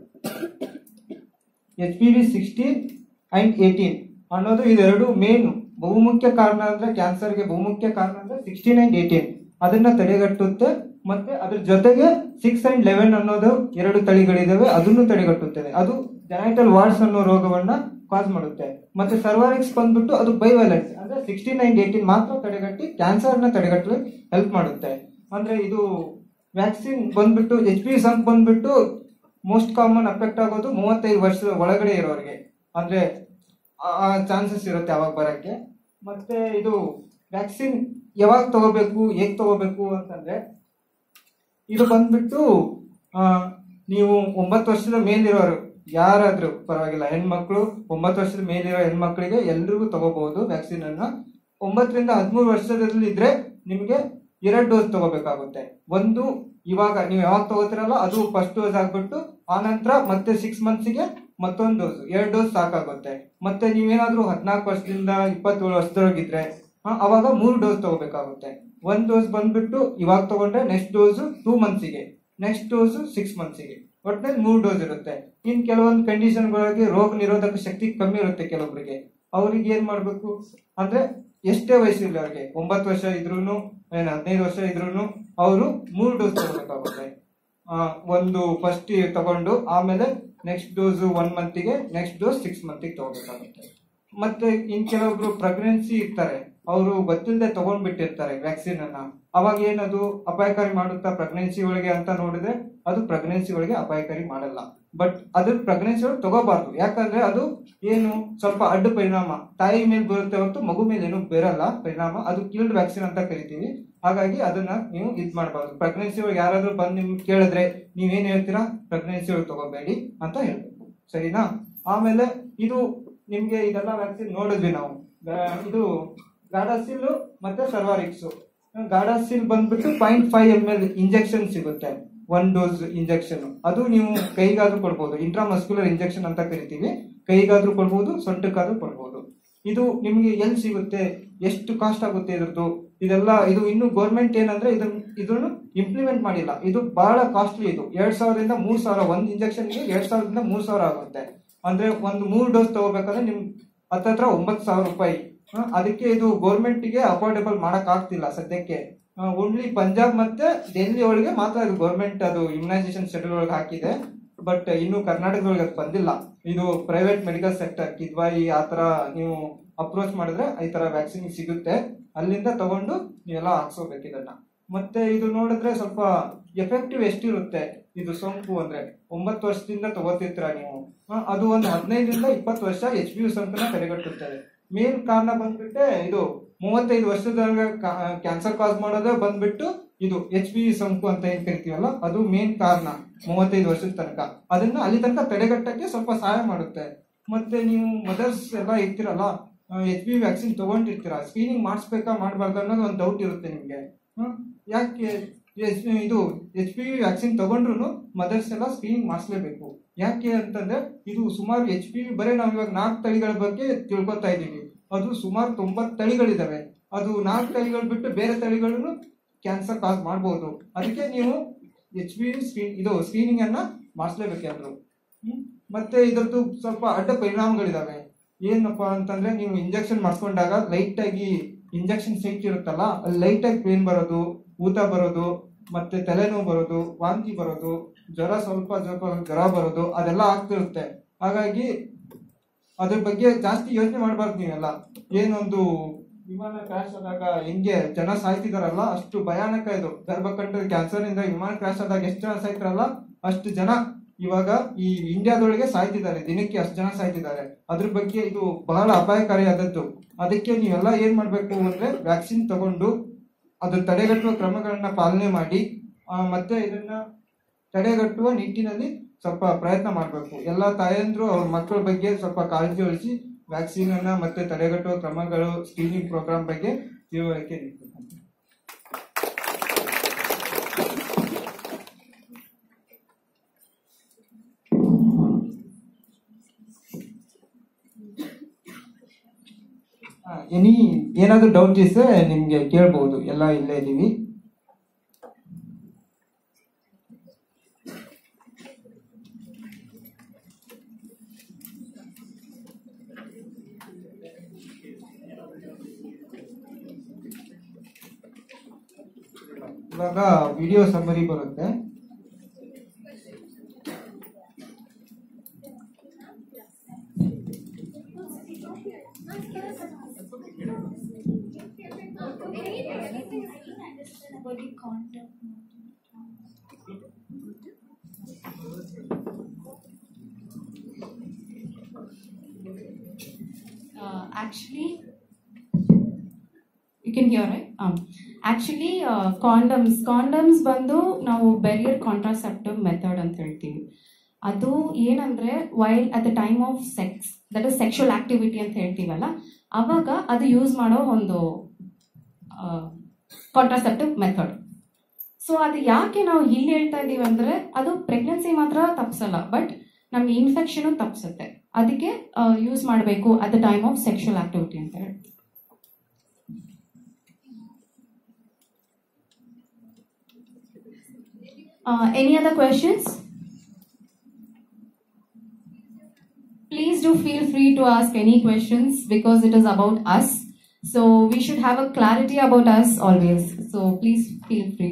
H P V sixteen and eighteen ಅನ್ನೋದು ಇದೆರಡು ಮೇನ್ ಬಹುಮುಖ್ಯ ಕಾರಣ. ಅಂದ್ರೆ ಕ್ಯಾನ್ಸರ್ಗೆ ಬಹುಮುಖ್ಯ ಕಾರಣ ಅಂದ್ರೆ ಸಿಕ್ಸ್ಟೀನ್ ಅಂಡ್ ಏಟೀನ್ ಅದನ್ನ ತಡೆಗಟ್ಟುತ್ತೆ. ಮತ್ತೆ ಅದ್ರ ಜೊತೆಗೆ ಸಿಕ್ಸ್ ಅಂಡ್ ಲೆವೆನ್ ಅನ್ನೋದು ಎರಡು ತಳಿಗಳಿದಾವೆ, ಅದನ್ನು ತಡೆಗಟ್ಟುತ್ತದೆ. ಅದು ಜೆನೈಟಲ್ ವಾರ್ಡ್ಸ್ ಅನ್ನೋ ರೋಗವನ್ನ ಕಾಸ್ ಮಾಡುತ್ತೆ. ಮತ್ತೆ ಸರ್ವಾರಿಕ್ಸ್ ಬಂದ್ಬಿಟ್ಟು ಅದು ಬೈವಲೆನ್ಸ್ ಅಂದ್ರೆ ಸಿಕ್ಸ್ಟೀನ್ ಅಂಡ್ ಏಟೀನ್ ಮಾತ್ರ ತಡೆಗಟ್ಟಿ ಕ್ಯಾನ್ಸರ್ ನ ತಡೆಗಟ್ಟಲು ಹೆಲ್ಪ್ ಮಾಡುತ್ತೆ. ಅಂದ್ರೆ ಇದು ವ್ಯಾಕ್ಸಿನ್ ಬಂದ್ಬಿಟ್ಟು ಎಚ್ ಪಿ ವಿ ಸೋಂಕು ಬಂದ್ಬಿಟ್ಟು ಮೋಸ್ಟ್ ಕಾಮನ್ ಅಫೆಕ್ಟ್ ಆಗೋದು ಮೂವತ್ತೈದು ವರ್ಷದ ಒಳಗಡೆ ಇರೋರಿಗೆ, ಅಂದ್ರೆ ಚಾನ್ಸಸ್ ಇರುತ್ತೆ ಅವಾಗ ಬರಕ್ಕೆ. ಮತ್ತೆ ಇದು ವ್ಯಾಕ್ಸಿನ್ ಯಾವಾಗ ತಗೋಬೇಕು ಹೇಗ್ ತಗೋಬೇಕು ಅಂತಂದ್ರೆ ಇದು ಬಂದ್ಬಿಟ್ಟು ಆ ನೀವು ಒಂಬತ್ತು ವರ್ಷದ ಮೇಲಿರೋರು ಯಾರಾದ್ರೂ ಪರವಾಗಿಲ್ಲ, ಹೆಣ್ಮಕ್ಳು ಒಂಬತ್ತು ವರ್ಷದ ಮೇಲಿರೋ ಹೆಣ್ಮಕ್ಳಿಗೆ ಎಲ್ರಿಗೂ ತಗೋಬಹುದು ವ್ಯಾಕ್ಸಿನ್ ಅನ್ನ. ಒಂಬತ್ತರಿಂದ ಹದಿಮೂರು ವರ್ಷದಲ್ಲಿ ಇದ್ರೆ ನಿಮಗೆ ಎರಡು ಡೋಸ್ ತಗೋಬೇಕಾಗುತ್ತೆ. ಒಂದು ಇವಾಗ ನೀವು ಯಾವಾಗ ತಗೋತಿರಲ್ಲ ಅದು ಫಸ್ಟ್ ಡೋಸ್ ಆಗ್ಬಿಟ್ಟು ಆನಂತರ ಮತ್ತೆ ಸಿಕ್ಸ್ ಮಂತ್ಸ್ಗೆ ಮತ್ತೊಂದು ಡೋಸ್, ಎರಡು ಡೋಸ್ ಸಾಕಾಗುತ್ತೆ. ಮತ್ತೆ ನೀವೇನಾದ್ರೂ ಹದಿನಾಲ್ಕು ವರ್ಷದಿಂದ ಇಪ್ಪತ್ತೇಳು ವರ್ಷದೊಳಗಿದ್ರೆ ಅವಾಗ ಮೂರು ಡೋಸ್ ತಗೋಬೇಕಾಗುತ್ತೆ. ಒಂದ್ ಡೋಸ್ ಬಂದ್ಬಿಟ್ಟು ಇವಾಗ ತಗೊಂಡ್ರೆ ನೆಕ್ಸ್ಟ್ ಡೋಸ್ ಟೂ ಮಂತ್ಸಿಗೆ, ನೆಕ್ಸ್ಟ್ ಡೋಸ್ ಸಿಕ್ಸ್ ಮಂತ್ಸಿಗೆ, ಒಟ್ಟಿನಲ್ಲಿ ಮೂರು ಡೋಸ್ ಇರುತ್ತೆ. ಇನ್ ಕೆಲವೊಂದು ಕಂಡೀಷನ್ಗಳಿಗೆ ರೋಗ ನಿರೋಧಕ ಶಕ್ತಿ ಕಮ್ಮಿ ಇರುತ್ತೆ ಕೆಲವೊಬ್ಬರಿಗೆ, ಅವ್ರಿಗೆ ಏನ್ ಮಾಡ್ಬೇಕು ಅಂದ್ರೆ ಎಷ್ಟೇ ವಯಸ್ಸಿಲ್ಲ ಅವ್ರಿಗೆ, ಒಂಬತ್ತು ವರ್ಷ ಇದ್ರೂನು ಏನ್ ಹದಿನೈದು ವರ್ಷ ಇದ್ರೂನು ಅವರು ಮೂರು ಡೋಸ್ ತಗೋಬೇಕಾಗುತ್ತೆ. ಒಂದು ಫಸ್ಟ್ ತಗೊಂಡು ಆಮೇಲೆ ನೆಕ್ಸ್ಟ್ ಡೋಸ್ ಒನ್ ಮಂತಿಗೆ, ನೆಕ್ಸ್ಟ್ ಡೋಸ್ ಸಿಕ್ಸ್ ಮಂತಿಗೆ ತಗೋಬೇಕಾಗುತ್ತೆ. ಮತ್ತೆ ಇನ್ ಕೆಲವೊಬ್ರು ಪ್ರೆಗ್ನೆನ್ಸಿ ಇರ್ತಾರೆ, ಅವರು ಗೊತ್ತಿಲ್ಲದೆ ತಗೊಂಡ್ಬಿಟ್ಟಿರ್ತಾರೆ ವ್ಯಾಕ್ಸಿನ್ ಅನ್ನ, ಅವಾಗ ಏನದು ಅಪಾಯಕಾರಿ ಮಾಡುತ್ತಾ ಪ್ರೆಗ್ನೆನ್ಸಿ ಒಳಗೆ ಅಂತ ನೋಡಿದ್ರೆ ಅದು ಪ್ರೆಗ್ನೆನ್ಸಿ ಒಳಗೆ ಅಪಾಯಕಾರಿ ಮಾಡಲ್ಲ. ಬಟ್ ಅದ್ರ ಪ್ರೆಗ್ನೆನ್ಸಿ ಒಳಗೆ ತಗೋಬಾರ್ದು, ಯಾಕಂದ್ರೆ ಅದು ಏನು ಸ್ವಲ್ಪ ಅಡ್ಡ ಪರಿಣಾಮ ತಾಯಿ ಮೇಲೆ ಬರುತ್ತೆ ಹೊರತು ಮಗು ಮೇಲೆ ಏನು ಬೇರಲ್ಲ ಪರಿಣಾಮ, ಅದು ಕಿಲ್ಡ್ ವ್ಯಾಕ್ಸಿನ್ ಅಂತ ಕರಿತೀವಿ. ಹಾಗಾಗಿ ಅದನ್ನ ನೀವು ಇದ್ ಮಾಡಬಾರ್ದು. ಪ್ರೆಗ್ನೆನ್ಸಿ ಒಳಗೆ ಯಾರಾದ್ರೂ ಬಂದು ನಿಮ್ಗೆ ಕೇಳಿದ್ರೆ ನೀವೇನ್ ಹೇಳ್ತೀರಾ, ಪ್ರೆಗ್ನೆನ್ಸಿ ಒಳಗೆ ತಗೋಬೇಡಿ ಅಂತ ಹೇಳ್ಬೇಕು, ಸರಿನಾ? ಆಮೇಲೆ ಇದು ನಿಮ್ಗೆ ಇದೆಲ್ಲ ವ್ಯಾಕ್ಸಿನ್ ನೋಡಿದ್ವಿ ನಾವು. ಇದು ಗಾಡಾಸಿಲ್ ಮತ್ತೆ ಸರ್ವಾರಿಕ್ಸ್. ಗಾಡಾಸಿಲ್ ಬಂದ್ಬಿಟ್ಟು point five M L injection ಸಿಗುತ್ತೆ, ಒನ್ ಡೋಸ್ ಇಂಜೆಕ್ಷನ್. ಅದು ನೀವು ಕೈಗಾದ್ರೂ ಕೊಡ್ಬೋದು, ಇಂಟ್ರಾಮಸ್ಕ್ಯುಲರ್ ಇಂಜೆಕ್ಷನ್ ಅಂತ ಕರಿತೀವಿ. ಕೈಗಾದ್ರೂ ಕೊಡ್ಬೋದು, ಸೊಂಟಕ್ಕಾದ್ರೂ ಕೊಡ್ಬೋದು. ಇದು ನಿಮ್ಗೆ ಎಲ್ಲಿ ಸಿಗುತ್ತೆ, ಎಷ್ಟು ಕಾಸ್ಟ್ ಆಗುತ್ತೆ ಇದ್ರದ್ದು, ಇದೆಲ್ಲ ಇದು ಇನ್ನು ಗೌರ್ಮೆಂಟ್ ಏನಂದ್ರೆ ಇದನ್ನ ಇದನ್ನು ಇಂಪ್ಲಿಮೆಂಟ್ ಮಾಡಿಲ್ಲ. ಇದು ಬಹಳ ಕಾಸ್ಟ್ಲಿ. ಇದು ಎರಡ್ ಸಾವಿರದಿಂದ ಮೂರ್ ಸಾವಿರ ಒಂದ್ ಇಂಜೆಕ್ಷನ್ಗೆ ಎರಡ್ ಸಾವಿರದಿಂದ ಮೂರ್ ಸಾವಿರ ಆಗುತ್ತೆ. ಅಂದ್ರೆ ಒಂದು ಮೂರು ಡೋಸ್ ತಗೋಬೇಕಾದ್ರೆ ನಿಮ್ ಹತ್ತತ್ರ ಒಂಬತ್ತು ಸಾವಿರ ರೂಪಾಯಿ. ಅದಕ್ಕೆ ಇದು ಗೌರ್ಮೆಂಟ್ ಗೆ ಅಫೋರ್ಡೆಬಲ್ ಮಾಡಕ್ ಆಗ್ತಿಲ್ಲ ಸದ್ಯಕ್ಕೆ. ಓನ್ಲಿ ಪಂಜಾಬ್ ಮತ್ತೆ ಡೆಲ್ಲಿ ಒಳಗೆ ಮಾತ್ರ ಇದು ಗೌರ್ಮೆಂಟ್ ಅದು ಇಮ್ಯುನೈಸೇಷನ್ ಶೆಡ್ಯೂಲ್ ಒಳಗೆ ಹಾಕಿದೆ. ಬಟ್ ಇನ್ನು ಕರ್ನಾಟಕದೊಳಗೆ ಅದು ಬಂದಿಲ್ಲ. ಇದು ಪ್ರೈವೇಟ್ ಮೆಡಿಕಲ್ ಸೆಕ್ಟರ್ ಕಿದ್ವಾಯಿ ಆತರ ನೀವು ಅಪ್ರೋಚ್ ಮಾಡಿದ್ರೆ ಈ ತರ ವ್ಯಾಕ್ಸಿನ್ ಸಿಗುತ್ತೆ, ಅಲ್ಲಿಂದ ತಗೊಂಡು ನೀವೆಲ್ಲ ಹಾಕ್ಸೋಬೇಕು ಇದನ್ನ. ಮತ್ತೆ ಇದು ನೋಡಿದ್ರೆ ಸ್ವಲ್ಪ ಎಫೆಕ್ಟಿವ್ ಎಷ್ಟಿರುತ್ತೆ ಇದು ಸೋಂಕು ಅಂದ್ರೆ, ಒಂಬತ್ತು ವರ್ಷದಿಂದ ತಗೋತಿರ್ತೀರ ನೀವು, ಅದು ಒಂದು ಹದಿನೈದರಿಂದ ಇಪ್ಪತ್ತು ವರ್ಷ ಎಚ್ ಪಿ ವಿ ಸೋಂಕನ್ನ ತಡೆಗಟ್ಟುತ್ತದೆ. ಮೇನ್ ಕಾರಣ ಬಂದ್ಬಿಟ್ಟೆ ಇದು ಮೂವತ್ತೈದು ವರ್ಷದೊಳಗೆ ಕ್ಯಾನ್ಸರ್ ಕಾಸ್ ಮಾಡೋದೇ ಬಂದ್ಬಿಟ್ಟು ಇದು ಎಚ್ ಪಿ ವಿ ಸೋಂಕು ಅಂತ ಏನ್ ಕರಿತೀವಲ್ಲ ಅದು ಮೇನ್ ಕಾರಣ ಮೂವತ್ತೈದು ವರ್ಷದ ತನಕ. ಅದನ್ನ ಅಲ್ಲಿ ತನಕ ತಡೆಗಟ್ಟಕ್ಕೆ ಸ್ವಲ್ಪ ಸಹಾಯ ಮಾಡುತ್ತೆ. ಮತ್ತೆ ನೀವು ಮದರ್ಸ್ ಎಲ್ಲ ಇರ್ತಿರಲ್ಲ, ಎಚ್ ಪಿ ವಿ ವ್ಯಾಕ್ಸಿನ್ ತಗೊಂಡಿರ್ತೀರಾ, ಸ್ಕ್ರೀನಿಂಗ್ ಮಾಡಿಸ್ಬೇಕಾ ಮಾಡಬಾರ್ದು ಅನ್ನೋದು ಒಂದು ಡೌಟ್ ಇರುತ್ತೆ ನಿಮ್ಗೆ. ಯಾಕೆ ಇದು ಎಚ್ ಪಿ ವಿ ವ್ಯಾಕ್ಸಿನ್ ತಗೊಂಡ್ರು ಮದರ್ಸ್ ಎಲ್ಲ ಸ್ಕ್ರೀನಿಂಗ್ ಮಾಡಿಸ್ಲೇಬೇಕು. ಯಾಕೆ ಅಂತಂದ್ರೆ ಇದು ಸುಮಾರು ಎಚ್ ಪಿ ವಿ ಬರೀ ನಾವು ಇವಾಗ ನಾಲ್ಕು ತಳಿಗಳ ಬಗ್ಗೆ ತಿಳ್ಕೊತಾ ಇದೀವಿ, ಅದು ಸುಮಾರು ತೊಂಬತ್ತು ತಳಿಗಳಿದಾವೆ. ಅದು ನಾಲ್ಕು ತಳಿಗಳು ಬಿಟ್ಟು ಬೇರೆ ತಳಿಗಳನ್ನು ಕ್ಯಾನ್ಸರ್ ಕಾಸ್ ಮಾಡಬಹುದು. ಅದಕ್ಕೆ ನೀವು ಎಚ್ ಪಿ ವಿ ಸ್ಕ್ರೀನ್ ಇದು ಸ್ಕ್ರೀನಿಂಗ್ ಅನ್ನ ಮಾಡಿಸ್ಲೇಬೇಕಾದ್ರು. ಮತ್ತೆ ಇದ್ರದ್ದು ಸ್ವಲ್ಪ ಅಡ್ಡ ಪರಿಣಾಮಗಳಿದಾವೆ. ಏನಪ್ಪಾ ಅಂತಂದ್ರೆ ನೀವು ಇಂಜೆಕ್ಷನ್ ಮಾಡಿಸ್ಕೊಂಡಾಗ ಲೈಟ್ ಆಗಿ ಇಂಜೆಕ್ಷನ್ ಸೈಟ್ ಇರುತ್ತಲ್ಲ, ಅಲ್ಲಿ ಲೈಟ್ ಆಗಿ ಪೇನ್ ಬರೋದು, ಊತ ಬರೋದು, ಮತ್ತೆ ತಲೆನೋವು ಬರೋದು, ವಾಂತಿ ಬರೋದು, ಜ್ವರ ಸ್ವಲ್ಪ ಸ್ವಲ್ಪ ಜ್ವರ ಬರೋದು, ಅದೆಲ್ಲ ಆಗ್ತಿರುತ್ತೆ. ಹಾಗಾಗಿ ಅದ್ರ ಬಗ್ಗೆ ಜಾಸ್ತಿ ಯೋಚನೆ ಮಾಡಬಾರ್ದು ನೀವೆಲ್ಲ. ಏನೊಂದು ವಿಮಾನ ಕ್ರಾಶ್ ಆದಾಗ ಹೆಂಗೆ ಜನ ಸಾಯ್ತಿದಾರಲ್ಲ ಅಷ್ಟು ಭಯಾನಕ ಇದು. ಗರ್ಭಕಂಠದ ಕ್ಯಾನ್ಸರ್ ಇಂದ ವಿಮಾನ ಕ್ರಾಶ್ ಆದಾಗ ಎಷ್ಟು ಜನ ಸಾಯ್ತಾರಲ್ಲ ಅಷ್ಟು ಜನ ಇವಾಗ ಈ ಇಂಡಿಯಾದೊಳಗೆ ಸಾಯ್ತಿದ್ದಾರೆ, ದಿನಕ್ಕೆ ಅಷ್ಟು ಜನ ಸಾಯ್ತಿದ್ದಾರೆ. ಅದ್ರ ಬಗ್ಗೆ ಇದು ಬಹಳ ಅಪಾಯಕಾರಿಯಾದದ್ದು. ಅದಕ್ಕೆ ನೀವೆಲ್ಲ ಏನ್ ಮಾಡ್ಬೇಕು ಅಂದ್ರೆ ವ್ಯಾಕ್ಸಿನ್ ತಗೊಂಡು ಅದು ತಡೆಗಟ್ಟುವ ಕ್ರಮಗಳನ್ನ ಪಾಲನೆ ಮಾಡಿ ಮತ್ತೆ ಇದನ್ನ ತಡೆಗಟ್ಟುವ ನಿಟ್ಟಿನಲ್ಲಿ ಸ್ವಲ್ಪ ಪ್ರಯತ್ನ ಮಾಡಬೇಕು. ಎಲ್ಲ ತಾಯಂದ್ರು ಅವ್ರ ಮಕ್ಕಳ ಬಗ್ಗೆ ಸ್ವಲ್ಪ ಕಾಳಜಿ ವಹಿಸಿ ವ್ಯಾಕ್ಸಿನ್ ಅನ್ನ ಮತ್ತೆ ತಡೆಗಟ್ಟುವ ಕ್ರಮಗಳು, ಸ್ಕ್ರೀನಿಂಗ್ ಪ್ರೋಗ್ರಾಮ್ ಬಗ್ಗೆ ತಿಳುವಳಿಕೆ ನೀಡಬೇಕು. ಎನಿ ಏನಾದ್ರು ಡೌಟ್ ಇದ್ರೆ ನಿಮ್ಗೆ ಕೇಳಬಹುದು, ಎಲ್ಲ ಇಲ್ಲೇ ಇದೀವಿ. ಇವಾಗ ವಿಡಿಯೋ ಸಮ್ಮರಿ ಬರುತ್ತೆ. Uh, actually, you can hear right? Um, actually, uh, condoms condoms ಬಂದು ನಾವು ಬೆರಿಯರ್ ಕಾಂಟ್ರಾಸೆಪ್ಟಿವ್ ಮೆಥಡ್ ಅಂತ ಹೇಳ್ತೀವಿ. ಅದು ಏನಂದ್ರೆ while at the time of sex, that is sexual activity ಅಂತ ಹೇಳ್ತೀವಲ್ಲ, ಅವಾಗ ಅದು ಯೂಸ್ ಮಾಡೋ ಒಂದು ಕಾಂಟ್ರಾಸೆಪ್ಟಿವ್ ಮೆಥಡ್. ಸೊ ಅದು ಯಾಕೆ ನಾವು ಇಲ್ಲಿ ಹೇಳ್ತಾ ಇದೀವಿ ಅಂದ್ರೆ ಅದು ಪ್ರೆಗ್ನೆನ್ಸಿ ಮಾತ್ರ ತಪ್ಸಲ್ಲ, ಬಟ್ ನಮ್ಗೆ ಇನ್ಫೆಕ್ಷನ್ ತಪ್ಸುತ್ತೆ. ಅದಕ್ಕೆ ಯೂಸ್ ಮಾಡಬೇಕು at the time of sexual activity ಅಂತ ಹೇಳಿ. Any other questions? Please do feel free to ask any questions because it is about us. So we should have a clarity about us always. So please feel free.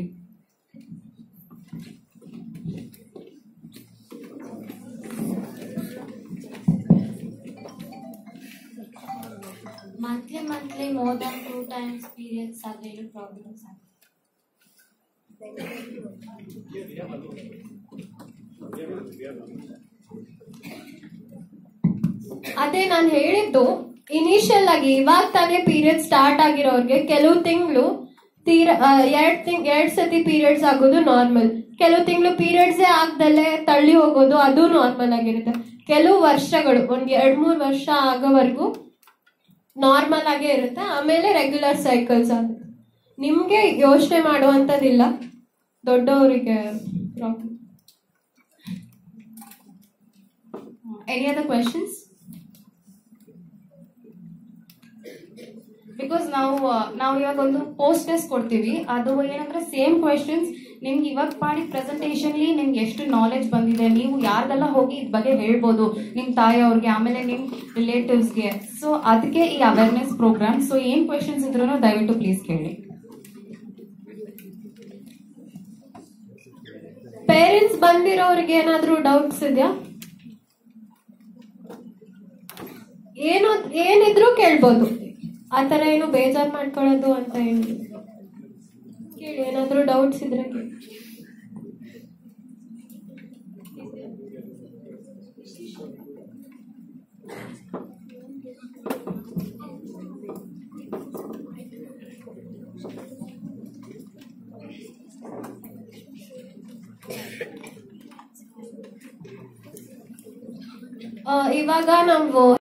Monthly, monthly, more than two times periods are very problems. ಅದೇ ನಾನು ಹೇಳಿದ್ದು, initial ಆಗಿ ಇವಾಗ ತಾನೇ period start ಆಗಿರೋರ್ಗೆ ಕೆಲವು ತಿಂಗಳು ತೀರ ಎರಡ್ ತಿಂಗ್ ಎರಡ್ ಸತಿ ಪೀರಿಯಡ್ಸ್ ಆಗೋದು ನಾರ್ಮಲ್. ಕೆಲವು ತಿಂಗಳು ಪೀರಿಯಡ್ಸೇ ಆಗ್ದಲ್ಲೇ ತಳ್ಳಿ ಹೋಗೋದು ಅದು ನಾರ್ಮಲ್ ಆಗಿರುತ್ತೆ. ಕೆಲವು ವರ್ಷಗಳು ಒಂದ್ ಎರಡ್ ಮೂರ್ ವರ್ಷ ಆಗೋವರೆಗೂ ನಾರ್ಮಲ್ ಆಗೇ ಇರುತ್ತೆ, ಆಮೇಲೆ ರೆಗ್ಯುಲರ್ ಸೈಕಲ್ಸ್ ಆಗುತ್ತೆ. ನಿಮ್ಗೆ ಯೋಚನೆ ಮಾಡುವಂತದಿಲ್ಲ, ದೊಡ್ಡವರಿಗೆ problem. Any other questions? Because ನಾವು ನಾವು ಇವಾಗ ಒಂದು ಪೋಸ್ಟ್ ಟೆಸ್ಟ್ ಕೊಡ್ತೀವಿ, ಅದು ಏನಂದ್ರೆ ಸೇಮ್ ಕ್ವೆಶನ್ಸ್ ನಿಮ್ಗೆ ಇವಾಗ ಮಾಡಿದ ಪ್ರೆಸೆಂಟೇಷನ್ ನಿಮ್ಗೆ ಎಷ್ಟು ನಾಲೆಜ್ ಬಂದಿದೆ, ನೀವು ಯಾರ್ದೆಲ್ಲ ಹೋಗಿ ಇದ್ ಬಗ್ಗೆ ಹೇಳ್ಬೋದು ನಿಮ್ ತಾಯಿಯವ್ರಿಗೆ, ಆಮೇಲೆ ನಿಮ್ ರಿಲೇಟಿವ್ಸ್ಗೆ. ಸೊ ಅದಕ್ಕೆ ಈ ಅವೇರ್ನೆಸ್ ಪ್ರೋಗ್ರಾಮ್. ಸೊ ಏನ್ ಕ್ವೆಶನ್ಸ್ ಇದ್ರೂ ದಯವಿಟ್ಟು ಪ್ಲೀಸ್ ಕೇಳಿ. ಪೇರೆಂಟ್ಸ್ ಬಂದಿರೋರಿಗೆ ಏನಾದ್ರೂ ಡೌಟ್ಸ್ ಇದೆಯಾ? ಏನೋ ಏನಿದ್ರು ಕೇಳ್ಬೋದು, ಆತರ ಏನು ಬೇಜಾರ್ ಮಾಡ್ಕೊಳ್ಳೋದು ಅಂತ ಏನು ಕೇಳಿ. ಏನಾದ್ರೂ ಡೌಟ್ಸ್ ಇದ್ರೆ ಕೇಳಿ. ಇವಾಗ ನಾವು